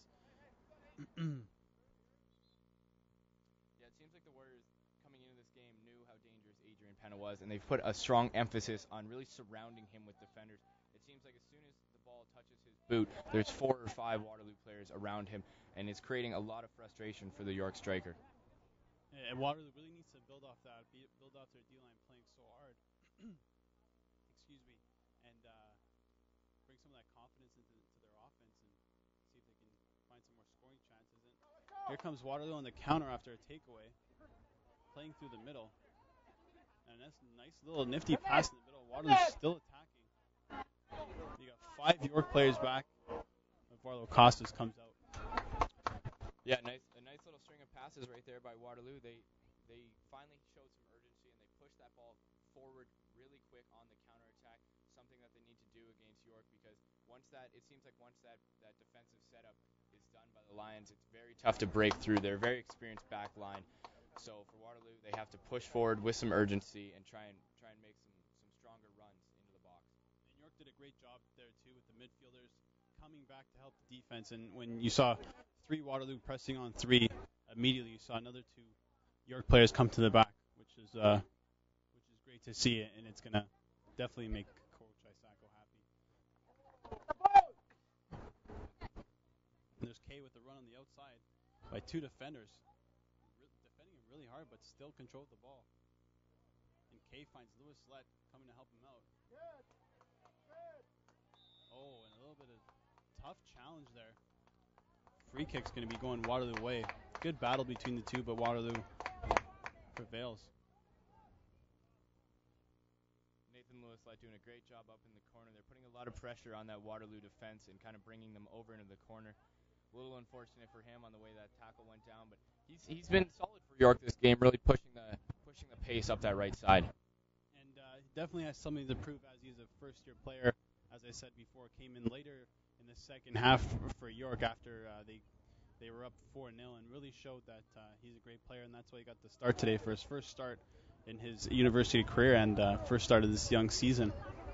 Yeah, it seems like the Warriors coming into this game knew how dangerous Adrian Penna was, and they've put a strong emphasis on really surrounding him with defenders. It seems like as soon as the ball touches his boot, there's four or five Waterloo players around him, and it's creating a lot of frustration for the York striker. Yeah, and Waterloo really needs to build off that, be, build off their D-line playing so hard. Excuse me. And uh, bring some of that confidence into, into their offense and see if they can find some more scoring chances. And here comes Waterloo on the counter after a takeaway, playing through the middle. And that's a nice little nifty pass in the middle. Waterloo's still attacking. You got five York players back. Varlo Costas comes out. Yeah, nice, a nice little string of passes right there by Waterloo. They they finally showed some urgency and they pushed that ball forward really quick on the counterattack, something that they need to do against York because once that it seems like once that, that defensive setup is done by the Lions, it's very tough to break through. They're a very experienced back line. So for Waterloo, they have to push forward with some urgency and try and try and make some, some stronger runs into the box. And York did a great job there too with the midfielders coming back to help the defense. And when you saw three Waterloo pressing on three, immediately you saw another two York players come to the back, which is uh, which is great to see, and it's gonna definitely make Coach Isako happy. And there's Kay with the run on the outside by two defenders, Re- defending him really hard, but still controlled the ball. And Kay finds Lewis Lett coming to help him out. Oh, and a little bit of tough challenge there. Free kick's going to be going Waterloo way. Good battle between the two, but Waterloo prevails. Nathan Lewis Lett doing a great job up in the corner. They're putting a lot of pressure on that Waterloo defense and kind of bringing them over into the corner. A little unfortunate for him on the way that tackle went down, but he's he's been solid for York this game, really pushing the pushing the pace up that right side. And uh, he definitely has something to prove as he's a first-year player. As I said before, came in later in the second half for York after uh, they they were up four nil and really showed that uh, he's a great player, and that's why he got the start today for his first start in his university career and uh, first start of this young season.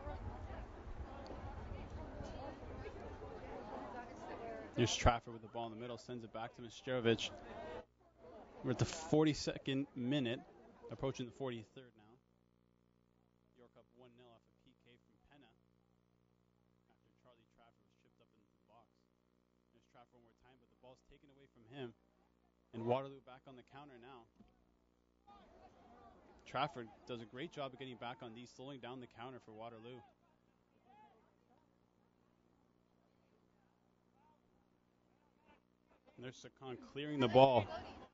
Here's Trafford with the ball in the middle, sends it back to Misterovic. We're at the forty-second minute, approaching the forty-third now. York up one nil off a P K from Penna after Charlie Trafford was chipped up into the box. There's Trafford one more time, but the ball's taken away from him. And Waterloo back on the counter now. Trafford does a great job of getting back on these, slowing down the counter for Waterloo. And there's Sakan clearing the ball.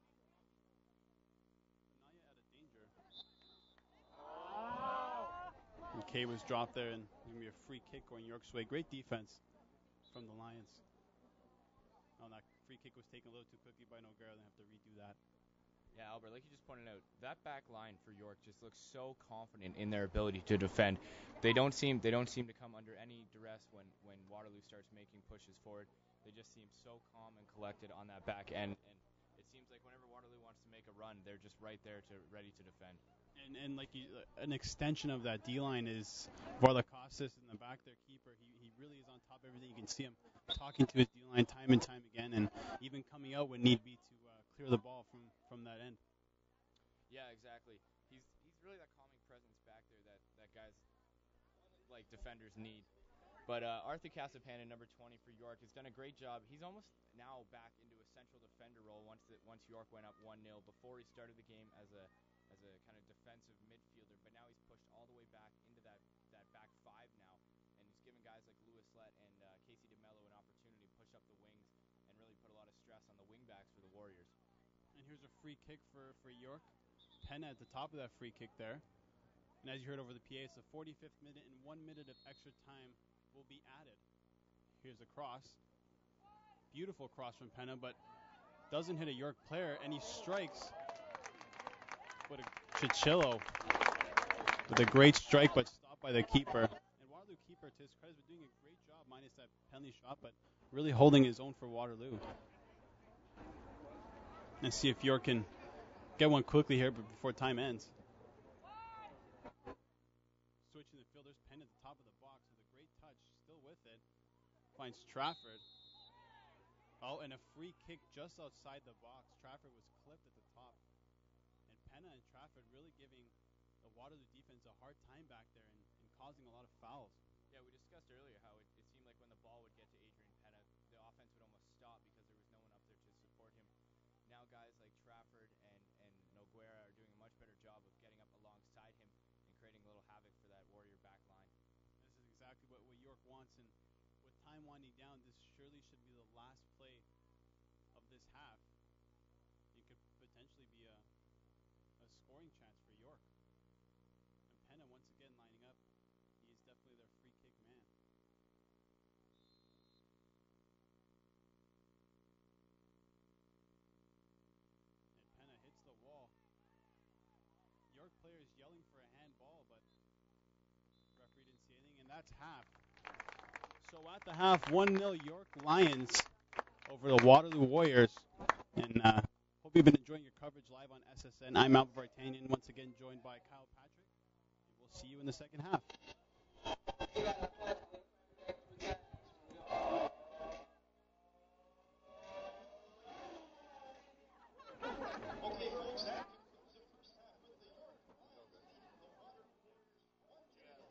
And Kay was dropped there, and there's going to be a free kick going York's way. Great defense from the Lions. Oh, that free kick was taken a little too quickly by Noguera. They have to redo that. Yeah, Albert, like you just pointed out, that back line for York just looks so confident in their ability to defend. They don't seem they don't seem to come under any duress when, when Waterloo starts making pushes forward. They just seem so calm and collected on that back end, and it seems like whenever Waterloo wants to make a run, they're just right there to ready to defend. And and like you, an extension of that D line is Varlakostas in the back, their keeper. He he really is on top of everything. You can see him talking to his D line time and time again, and even coming out when need be to uh, clear the ball from, from that end. Yeah, exactly. He's he's really that calming presence back there that, that guys like defenders need. But uh, Arthur Casapana, number twenty for York, has done a great job. He's almost now back into a central defender role once the, once York went up one nil. Before he started the game as a as a kind of defensive midfielder, but now he's pushed all the way back into that, that back five now, and he's given guys like Lewis Lett and uh, Casey DeMello an opportunity to push up the wings and really put a lot of stress on the wingbacks for the Warriors. And here's a free kick for, for York. Penna at the top of that free kick there. And as you heard over the P A, it's the forty-fifth minute, and one minute of extra time will be added. Here's a cross. Beautiful cross from Penna, but doesn't hit a York player, and he strikes. What a Chichillo with a great strike, but stopped by the keeper. And Waterloo keeper, to his credit, is doing a great job, minus that penalty shot, but really holding his own for Waterloo. And see if York can get one quickly here before time ends. Switching the field, there's Penn at the top of the box with a great touch, still with it. Finds Trafford. Oh, and a free kick just outside the box. Trafford was clipped at the top. And Penna and Trafford really giving the Waterloo defense a hard time back there and, and causing a lot of fouls. Yeah, we discussed earlier how it, it seemed like when the ball would get to Adrian Penna, the offense would almost stop because there was no one up there to support him. Now guys like Trafford and, and Noguera are doing a much better job of getting up alongside him and creating a little havoc for that Warrior back line. This is exactly what, what York wants, and with time winding down, this surely should be the last play of this half. It could potentially be a, a scoring chance for York. And Penna once again lining up. He is definitely their free kick man. And Penna hits the wall. York players yelling for a handball, but referee didn't see anything, and that's half. So at the half, one nil York Lions over the Waterloo Warriors. And uh, hope you've been enjoying your coverage live on S S N. I'm Albert Vartanian, once again joined by Kyle Patrick. And we'll see you in the second half. Okay, folks, that concludes the first half with the York Lions leading the Waterloo Warriors one to nil.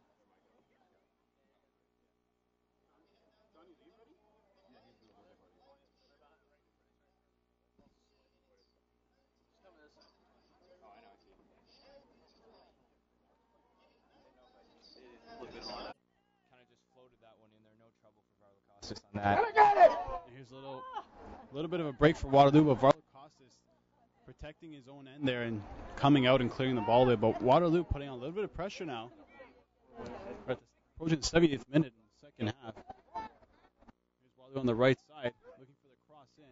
Kind of just floated that one in there, no trouble for Varlacostas on that. Here's a little, little bit of a break for Waterloo, but Varlacostas protecting his own end there and coming out and clearing the ball there. But Waterloo putting on a little bit of pressure now. We're at the approaching the seventieth minute in the second half. Here's Waterloo on the right side, looking for the cross in.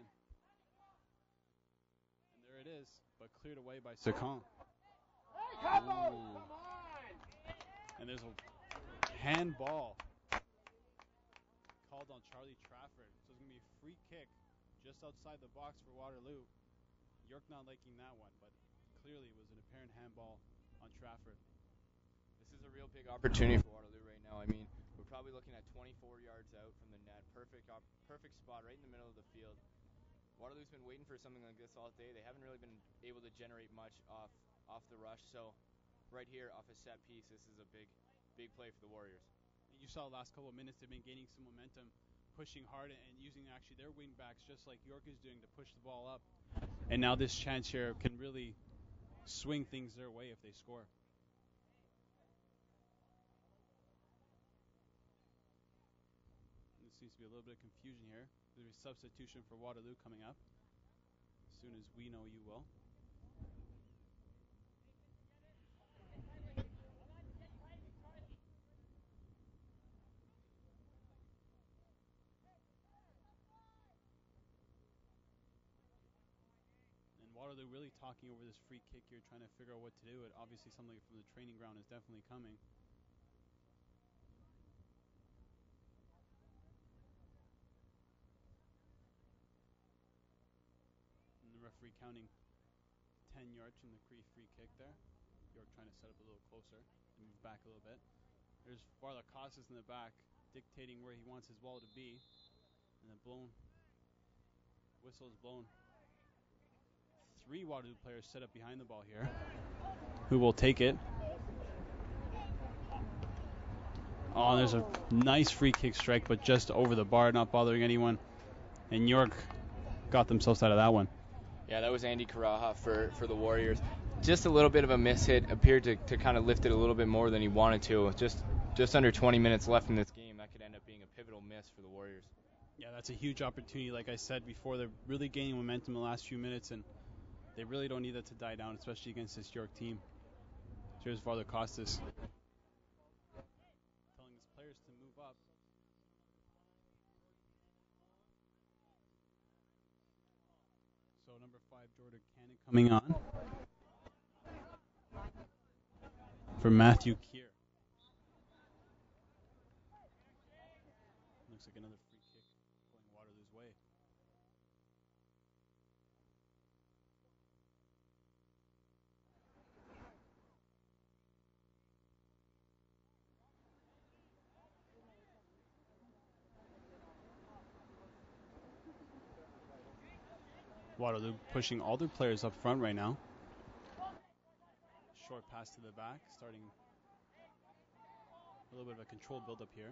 And there it is, but cleared away by Sakan. And there's a handball called on Charlie Trafford. So it's going to be a free kick just outside the box for Waterloo. York not liking that one, but clearly it was an apparent handball on Trafford. This is a real big opportunity for Waterloo right now. I mean, we're probably looking at twenty-four yards out from the net. Perfect op- perfect spot right in the middle of the field. Waterloo's been waiting for something like this all day. They haven't really been able to generate much off off the rush. So right here off a set piece, this is a big big play for the Warriors. And you saw the last couple of minutes they've been gaining some momentum, pushing hard and using actually their wing backs just like York is doing to push the ball up. And now this chance here can really swing things their way if they score. There seems to be a little bit of confusion here. There's a substitution for Waterloo coming up. As soon as we know, you will. And Waterloo really talking over this free kick here, trying to figure out what to do. It obviously something from the training ground is definitely coming. And the referee counting ten yards from the free free kick there. York trying to set up a little closer and move back a little bit. There's Varlacostas in the back, dictating where he wants his ball to be. And the blown whistle is blown. Three Waterloo players set up behind the ball here. Who will take it? Oh, and there's a nice free kick strike, but just over the bar, not bothering anyone. And York got themselves out of that one. Yeah, that was Andy Caraja for, for the Warriors. Just a little bit of a miss hit. Appeared to, to kind of lift it a little bit more than he wanted to. Just just under twenty minutes left in this game. That could end up being a pivotal miss for the Warriors. Yeah, that's a huge opportunity. Like I said before, they're really gaining momentum in the last few minutes, and they really don't need that to die down, especially against this York team. Here's Varlacostas telling his players to move up. So number five, Jordan Cannon coming on for Matthew Keir. Looks like another free kick going Waterloo's way. Waterloo pushing all their players up front right now. Short pass to the back, starting a little bit of a controlled build-up here.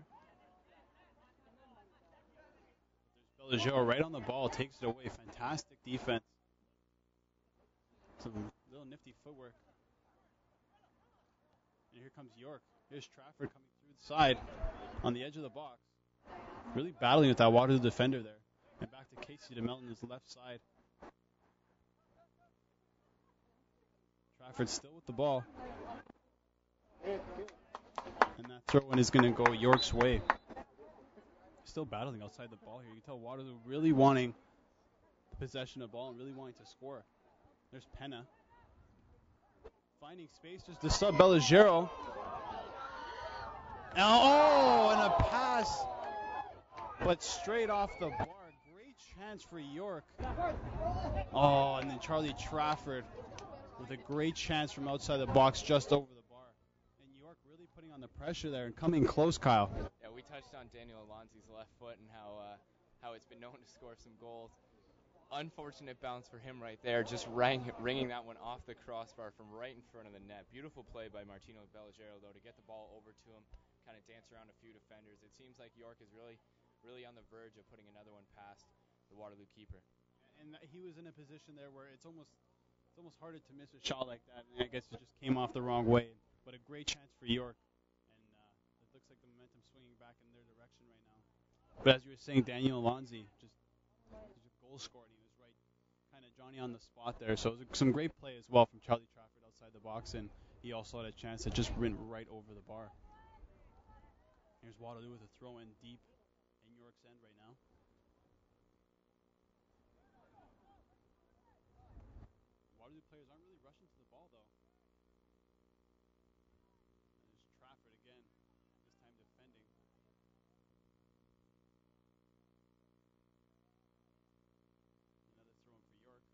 There's Bellagio right on the ball, takes it away. Fantastic defense. Some little nifty footwork. And here comes York. Here's Trafford coming through the side on the edge of the box. Really battling with that Waterloo defender there. And back to Casey DeMelton on his left side. Trafford still with the ball. And that throw-in is going to go York's way. Still battling outside the ball here. You can tell Waterloo really wanting possession of the ball and really wanting to score. There's Penna. Finding space just to sub Bellagio. Oh, and a pass. But straight off the bar. Great chance for York. Oh, and then Charlie Trafford with a great chance from outside the box just over the bar. And York really putting on the pressure there and coming close, Kyle. Yeah, we touched on Daniel Alonzi's left foot and how uh, how it's been known to score some goals. Unfortunate bounce for him right there, just rang, ringing that one off the crossbar from right in front of the net. Beautiful play by Martino Bellagio, though, to get the ball over to him, kind of dance around a few defenders. It seems like York is really, really on the verge of putting another one past the Waterloo keeper. And he was in a position there where it's almost it's almost harder to miss a shot like that. And I guess it just came off the wrong way. But a great chance for York. And uh, it looks like the momentum swinging back in their direction right now. But as you were saying, Daniel Alonzi, just he's a goal scorer. And he was right, kind of Johnny on the spot there. So it was some great play as well from Charlie Trafford outside the box. And he also had a chance that just went right over the bar. Here's Waterloo with a throw-in deep in York's end right now. Waterloo players aren't really rushing to the ball, though. There's Trafford again, this time defending. Another throw in for York.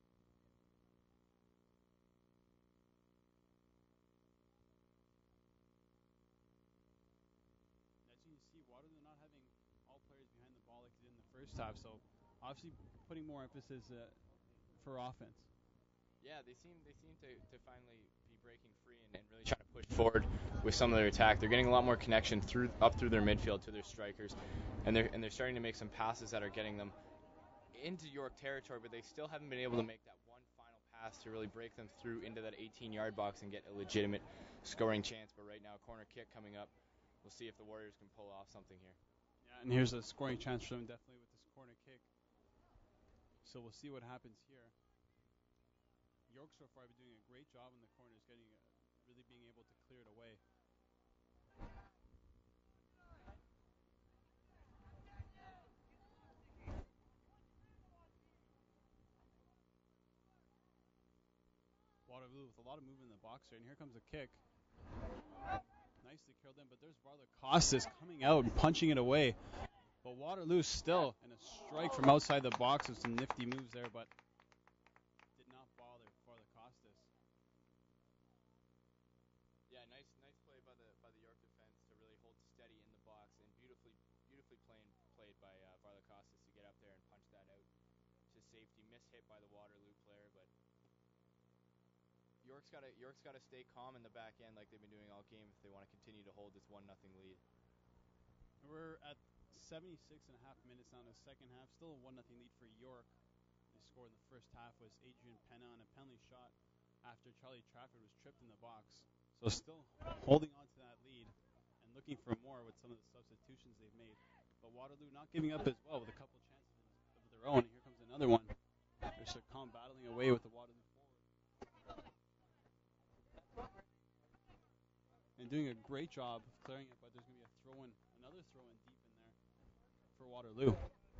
As you can see, Waterloo not having all players behind the ball like they did in the first half, so obviously putting more emphasis uh, for offense. Yeah, they seem they seem to, to finally be breaking free and, and really trying to push forward with some of their attack. They're getting a lot more connection through up through their midfield to their strikers, and they're and they're starting to make some passes that are getting them into York territory, but they still haven't been able to make that one final pass to really break them through into that eighteen-yard box and get a legitimate scoring chance. But right now, corner kick coming up. We'll see if the Warriors can pull off something here. Yeah, and here's a scoring chance for them definitely with this corner kick. So we'll see what happens here. York so far have been doing a great job in the corners, getting uh, really being able to clear it away. Waterloo with a lot of movement in the box here, and here comes a kick. Nicely curled in, but there's Barla Costas coming out and punching it away. But Waterloo still in a strike from outside the box with some nifty moves there, but did not bother Barla Costas. Yeah, nice nice play by the by the York defense to really hold steady in the box, and beautifully beautifully playing played by uh, Barla Costas to get up there and punch that out to safety. Missed hit by the Waterloo player, but York's got to York's got to stay calm in the back end like they've been doing all game if they want to continue to hold this one nothing lead. We're at seventy-six and a half minutes now in the second half. Still a one nothing lead for York. They scored in the first half was Adrian Penna on a penalty shot after Charlie Trafford was tripped in the box. So still holding on to that lead and looking for more with some of the substitutions they've made. But Waterloo not giving up as well with a couple chances of their own. And here comes another one. They're Sircom battling away with the Waterloo forward. And doing a great job of clearing it, but there's going to be a throw-in, another throw-in deep in there for Waterloo.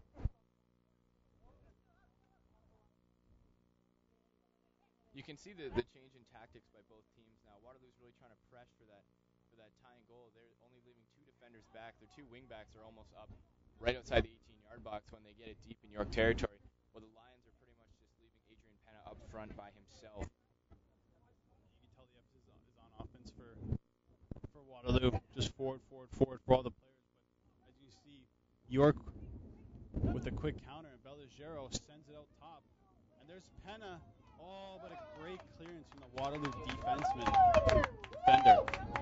You can see the, the change in tactics by both teams now. Waterloo's really trying to press for that for that tying goal. They're only leaving two defenders back. Their two wing backs are almost up right outside the eighteen-yard box when they get it deep in York territory. Well, the Lions are pretty much just leaving Adrian Penna up front by himself. You can tell the emphasis is on, is on offense for for Waterloo. Just forward, forward, forward for all the players. But as you see, York with a quick counter, and Bellagio sends it out top. And And there's Penna. Oh, but a great clearance from the Waterloo defenseman. Defender.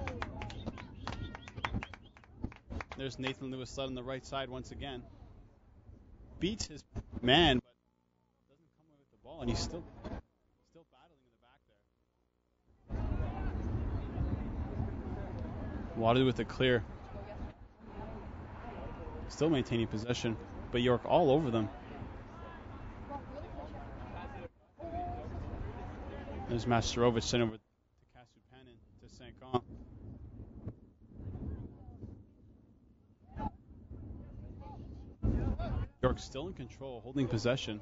There's Nathan Lewis led on the right side once again. Beats his man, but doesn't come away with the ball, and he's still still battling in the back there. Waterloo with the clear. Still maintaining possession, but York all over them. There's Masterovich sent over to Kasupanen to Saint-Con. York still in control, holding possession.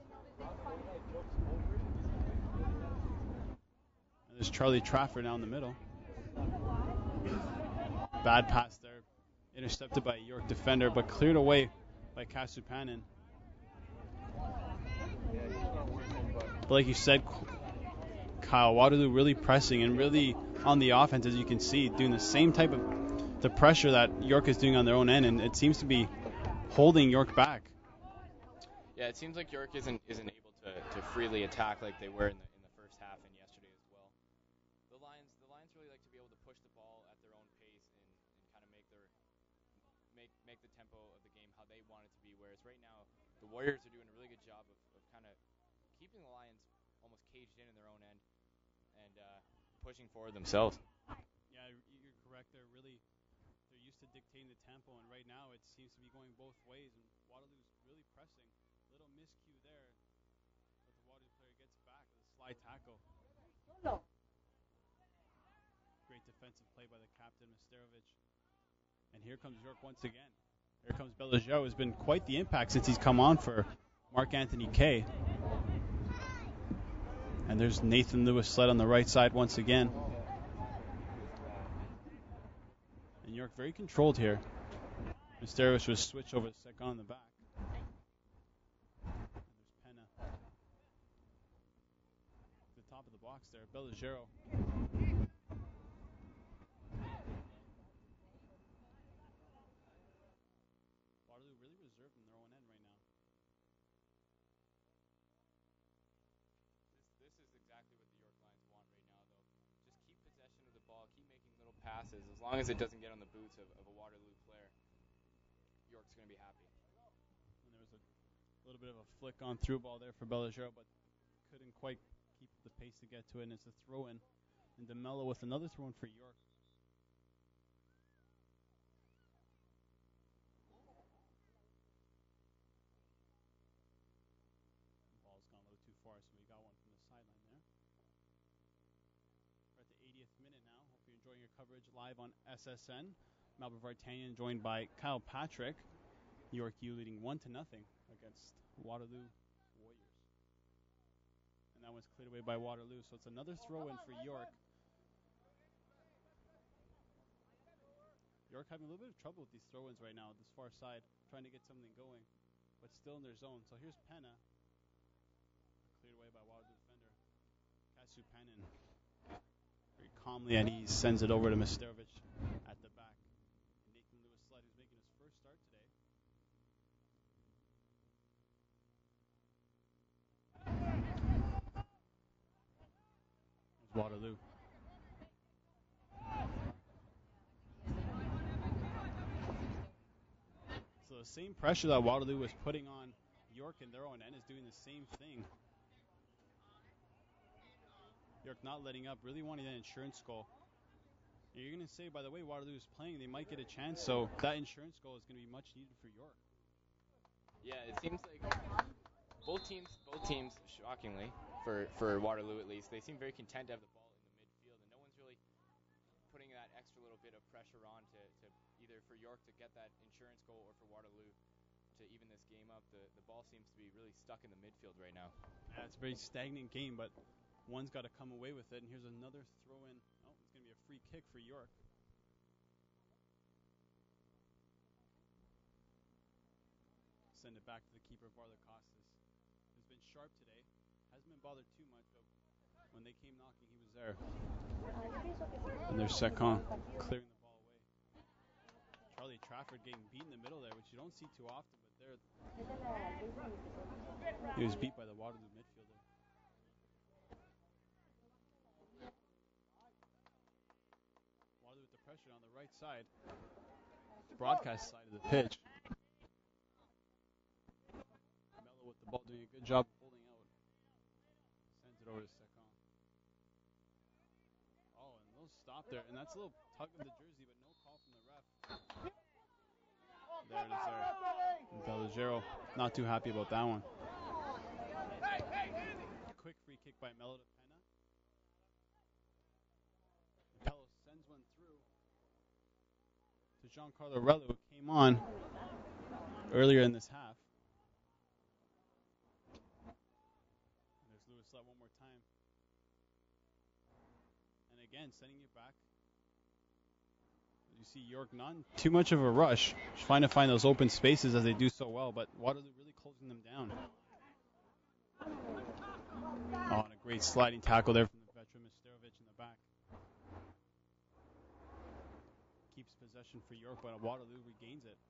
And there's Charlie Trafford now in the middle. Bad pass there. Intercepted by a York defender, but cleared away by Kasupanen. But like you said, Kyle, Waterloo really pressing and really on the offense, as you can see, doing the same type of the pressure that York is doing on their own end, and it seems to be holding York back. Yeah, it seems like York isn't isn't able to, to freely attack like they were in the in the first half and yesterday as well. The Lions the Lions really like to be able to push the ball at their own pace and, and kind of make their make make the tempo of the game how they want it to be. Whereas right now the Warriors are doing a really good job of, of kind of keeping the Lions almost caged in in their own end and uh, pushing forward themselves. Yeah, you're correct. They're really they're used to dictating the tempo, and right now it seems to be going both ways. And Waterloo's really pressing. Little miscue there, but the Waterloo player gets back with a slide tackle. Great defensive play by the captain, Masterovich. And here comes York once again. Here comes Bellagio, who's been quite the impact since he's come on for Mark Anthony Kay. And there's Nathan Lewis sled on the right side once again. And York very controlled here. Masterovich was switched over to Saint-Con in the back. And there's Penna. At the top of the box there, Bellagio. Waterloo really reserved in their own end right now. This this is exactly what the York Lions want right now, though. Just keep possession of the ball, keep making little passes. As long as it doesn't get on the boots of, of a Waterloo player, York's going to be happy. And there was a little bit of a flick on through ball there for Bellagio, but couldn't quite keep the pace to get to it, and it's a throw-in. And DeMello with another throw-in for York. The ball's gone a little too far, so we got one from the sideline there. We're at the eightieth minute now. Hope you're enjoying your coverage live on S S N. Malbert Vartanian joined by Kyle Patrick. York U leading one to nothing against Waterloo Warriors. And that one's cleared away by Waterloo, so it's another throw-in for York. York having a little bit of trouble with these throw-ins right now, this far side, trying to get something going, but still in their zone. So here's Penna, cleared away by Waterloo defender Kasupanen. Very calmly at ease, sends it over to Masterovich at the back. Nathan Lewis sled, who's making his first start today. There's Waterloo. So the same pressure that Waterloo was putting on York in their own end is doing the same thing. York not letting up, really wanting that insurance goal. And you're going to say, by the way Waterloo is playing, they might get a chance, so that insurance goal is going to be much needed for York. Yeah, it seems like both teams, both teams, shockingly, for, for Waterloo at least, they seem very content to have the ball in the midfield, and no one's really putting that extra little bit of pressure on to, to either for York to get that insurance goal or for Waterloo to even this game up. The the ball seems to be really stuck in the midfield right now. Yeah, it's a very stagnant game, but one's got to come away with it, and here's another throw-in. Oh, it's going to be a free kick for York. Send it back to the keeper, Varler Costas, who's been sharp today. Hasn't been bothered too much, but when they came knocking, he was there. And there's Saint-Con clearing the ball away. Charlie Trafford getting beat in the middle there, which you don't see too often, but there he was beat by the Waterloo midfielder. pressure on the right side, broadcast side of the pitch. Mello with the ball doing a good job holding out. Sends it over to Secon. Oh, and a little stop there, and that's a little tug of the jersey, but no call from the ref. There it is there. Belligero not too happy about that one. Quick free kick by Mello to Pena. Bello sends one through to Giancarlo Rello, who came on earlier in this half. And there's Lewis Lett one more time. And again, sending it back. You see York not in too much of a rush, trying to find those open spaces as they do so well, but Waterloo really closing them down. Oh, and a great sliding tackle there from the veteran Misterovic in the back. Keeps possession for York, but Waterloo regains it.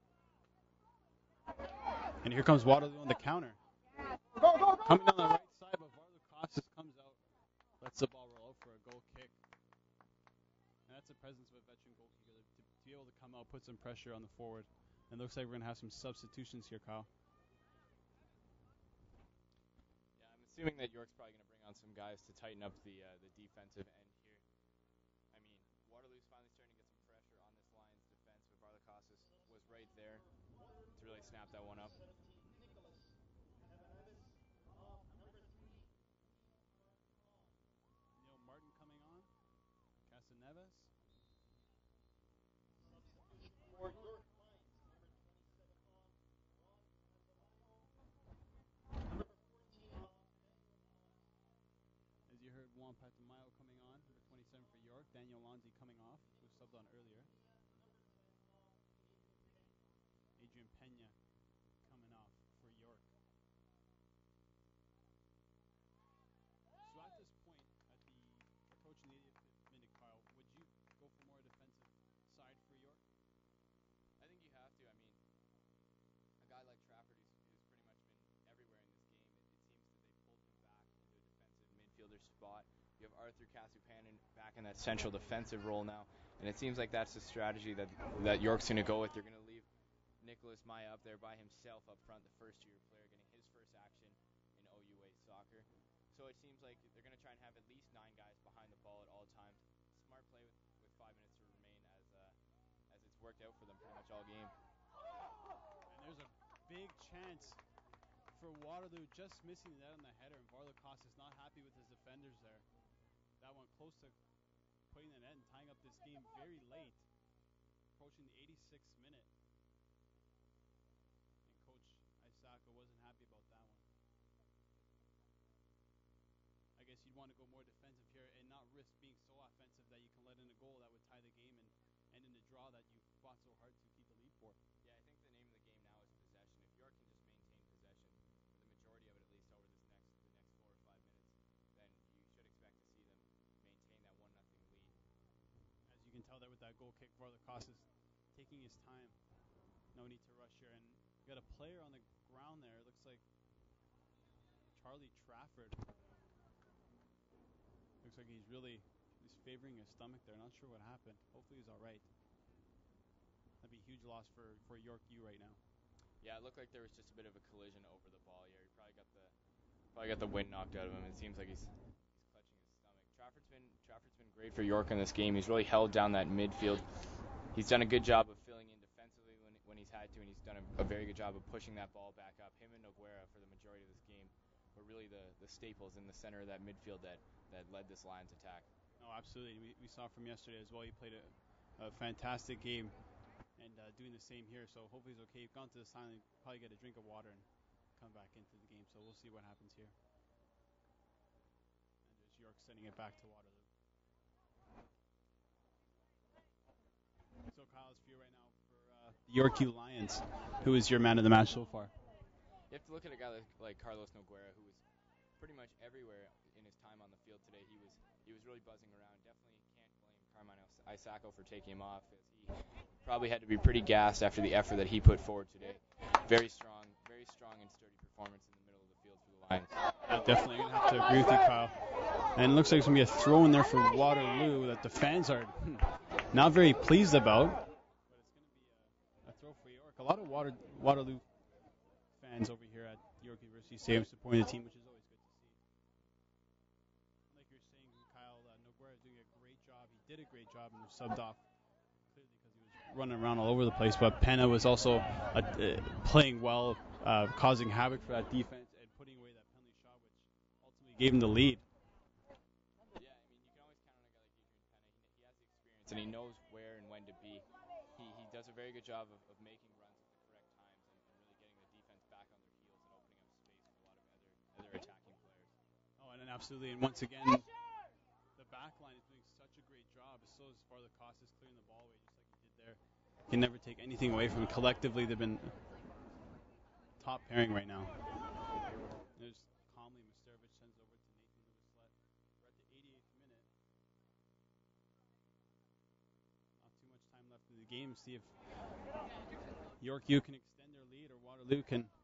And here comes Waterloo on the counter. Coming down the right side, but Varlo Costas comes out, lets the ball roll out for a goal kick. And that's the presence of a veteran goalkeeper to, to be able to come out, put some pressure on the forward. And it looks like we're going to have some substitutions here, Kyle. Yeah, I'm assuming that York's probably going to bring on some guys to tighten up the uh, the defensive end here. I mean, Waterloo's finally starting to get some pressure on this Lions defense, but Varlo Costas was right there to really snap that one up. Neil Martin coming on. Casaneves. As you heard, Juan Patamayo coming on, number twenty-seven for York. Daniel Lonzi coming off, who was subbed on earlier. Adrian Pena coming off for York. So at this point, at the approaching the eightieth minute, Kyle, would you go for more defensive side for York? I think you have to. I mean, a guy like Trafford, who's, who's pretty much been everywhere in this game, it, it seems that they pulled him back into a defensive midfielder spot. You have Arthur Kasupanen back in that central defensive role now, and it seems like that's the strategy that that York's going to go with. They're going to leave Nicholas Maya up there by himself up front, the first-year player getting his first action in O U A soccer. So it seems like they're going to try and have at least nine guys behind the ball at all times. Smart play with, with five minutes to remain as uh, as it's worked out for them pretty much all game. And there's a big chance for Waterloo, just missing that on the header, and Varlo Costas not happy with his defenders there. That one close to putting an end, tying up this game very late, approaching the eighty-sixth minute. And Coach Isaka wasn't happy about that one. I guess you'd want to go more defensive here and not risk being so offensive that you can let in a goal that would tie the game and end in a draw that you fought so hard to keep the lead for. Yeah, I think the name of the game now is possession. If York can just maintain possession for the majority of it, at least over this next the next four or five minutes, then you should expect to see them maintain that one nothing lead. As you can tell there with that goal kick, Varlo Costas taking his time. No need to rush here. And you got a player on the ground there. It looks like Charlie Trafford. Looks like he's really he's favoring his stomach there. Not sure what happened. Hopefully he's all right. That'd be a huge loss for, for York U right now. Yeah, it looked like there was just a bit of a collision over the ball here. He probably got the probably got the wind knocked out of him. It seems like he's he's clutching his stomach. Trafford's been Trafford's been great for York in this game. He's really held down that midfield. He's done a good job of filling in defensively when when he's had to, and he's done a, a very good job of pushing that ball back up. Him and Noguera for the majority of this game were really the, the staples in the center of that midfield that, that led this Lions attack. No, absolutely. We, we saw from yesterday as well. He played a, a fantastic game and uh, doing the same here. So hopefully he's okay. Gone to the silent, probably get a drink of water and come back into the game. So we'll see what happens here. And there's York sending it back to Waterloo. So Kyle, it's for you right now for uh, the York U Lions. Who is your man of the match so far? You have to look at a guy like, like Carlos Noguera, who was pretty much everywhere in his time on the field today. He was he was really buzzing around. Definitely can't blame Carmine Isako for taking him off, as he probably had to be pretty gassed after the effort that he put forward today. Very strong, very strong and sturdy performance in the middle of the field for the Lions. Yeah, definitely going to have to agree with you, Kyle. And it looks like it's going to be a throw in there for Waterloo that the fans are not very pleased about. But it's going to be a, a throw for York. A lot of Water, Waterloo fans over here at York University Stadium supporting the team, which is always good to see. Like you're saying, Kyle, uh, Noguera is doing a great job. He did a great job and was subbed off clearly because he was running around all over the place. But Penna was also uh, uh, playing well, uh, causing havoc for that defense and putting away that penalty shot, which ultimately gave him the lead. Yeah, I mean, you can always count on a guy like Adrian Penna. He, he has the experience and he knows where and when to be. He he does a very good job of, of making runs at the correct times and, and really getting the defense back on their heels and opening up space for a lot of other other attacking players. Oh, and then absolutely, and once again, the back line is doing such a great job. So as far the cost is clearing the ball away, just like he did there. Can never take anything away from him. Collectively, they've been top pairing right now. There's calmly Misterovich sends over to Nathan Lewis-Lett. We're at the eighty-eighth minute. Not too much time left in the game. See if York U can extend their lead or Waterloo can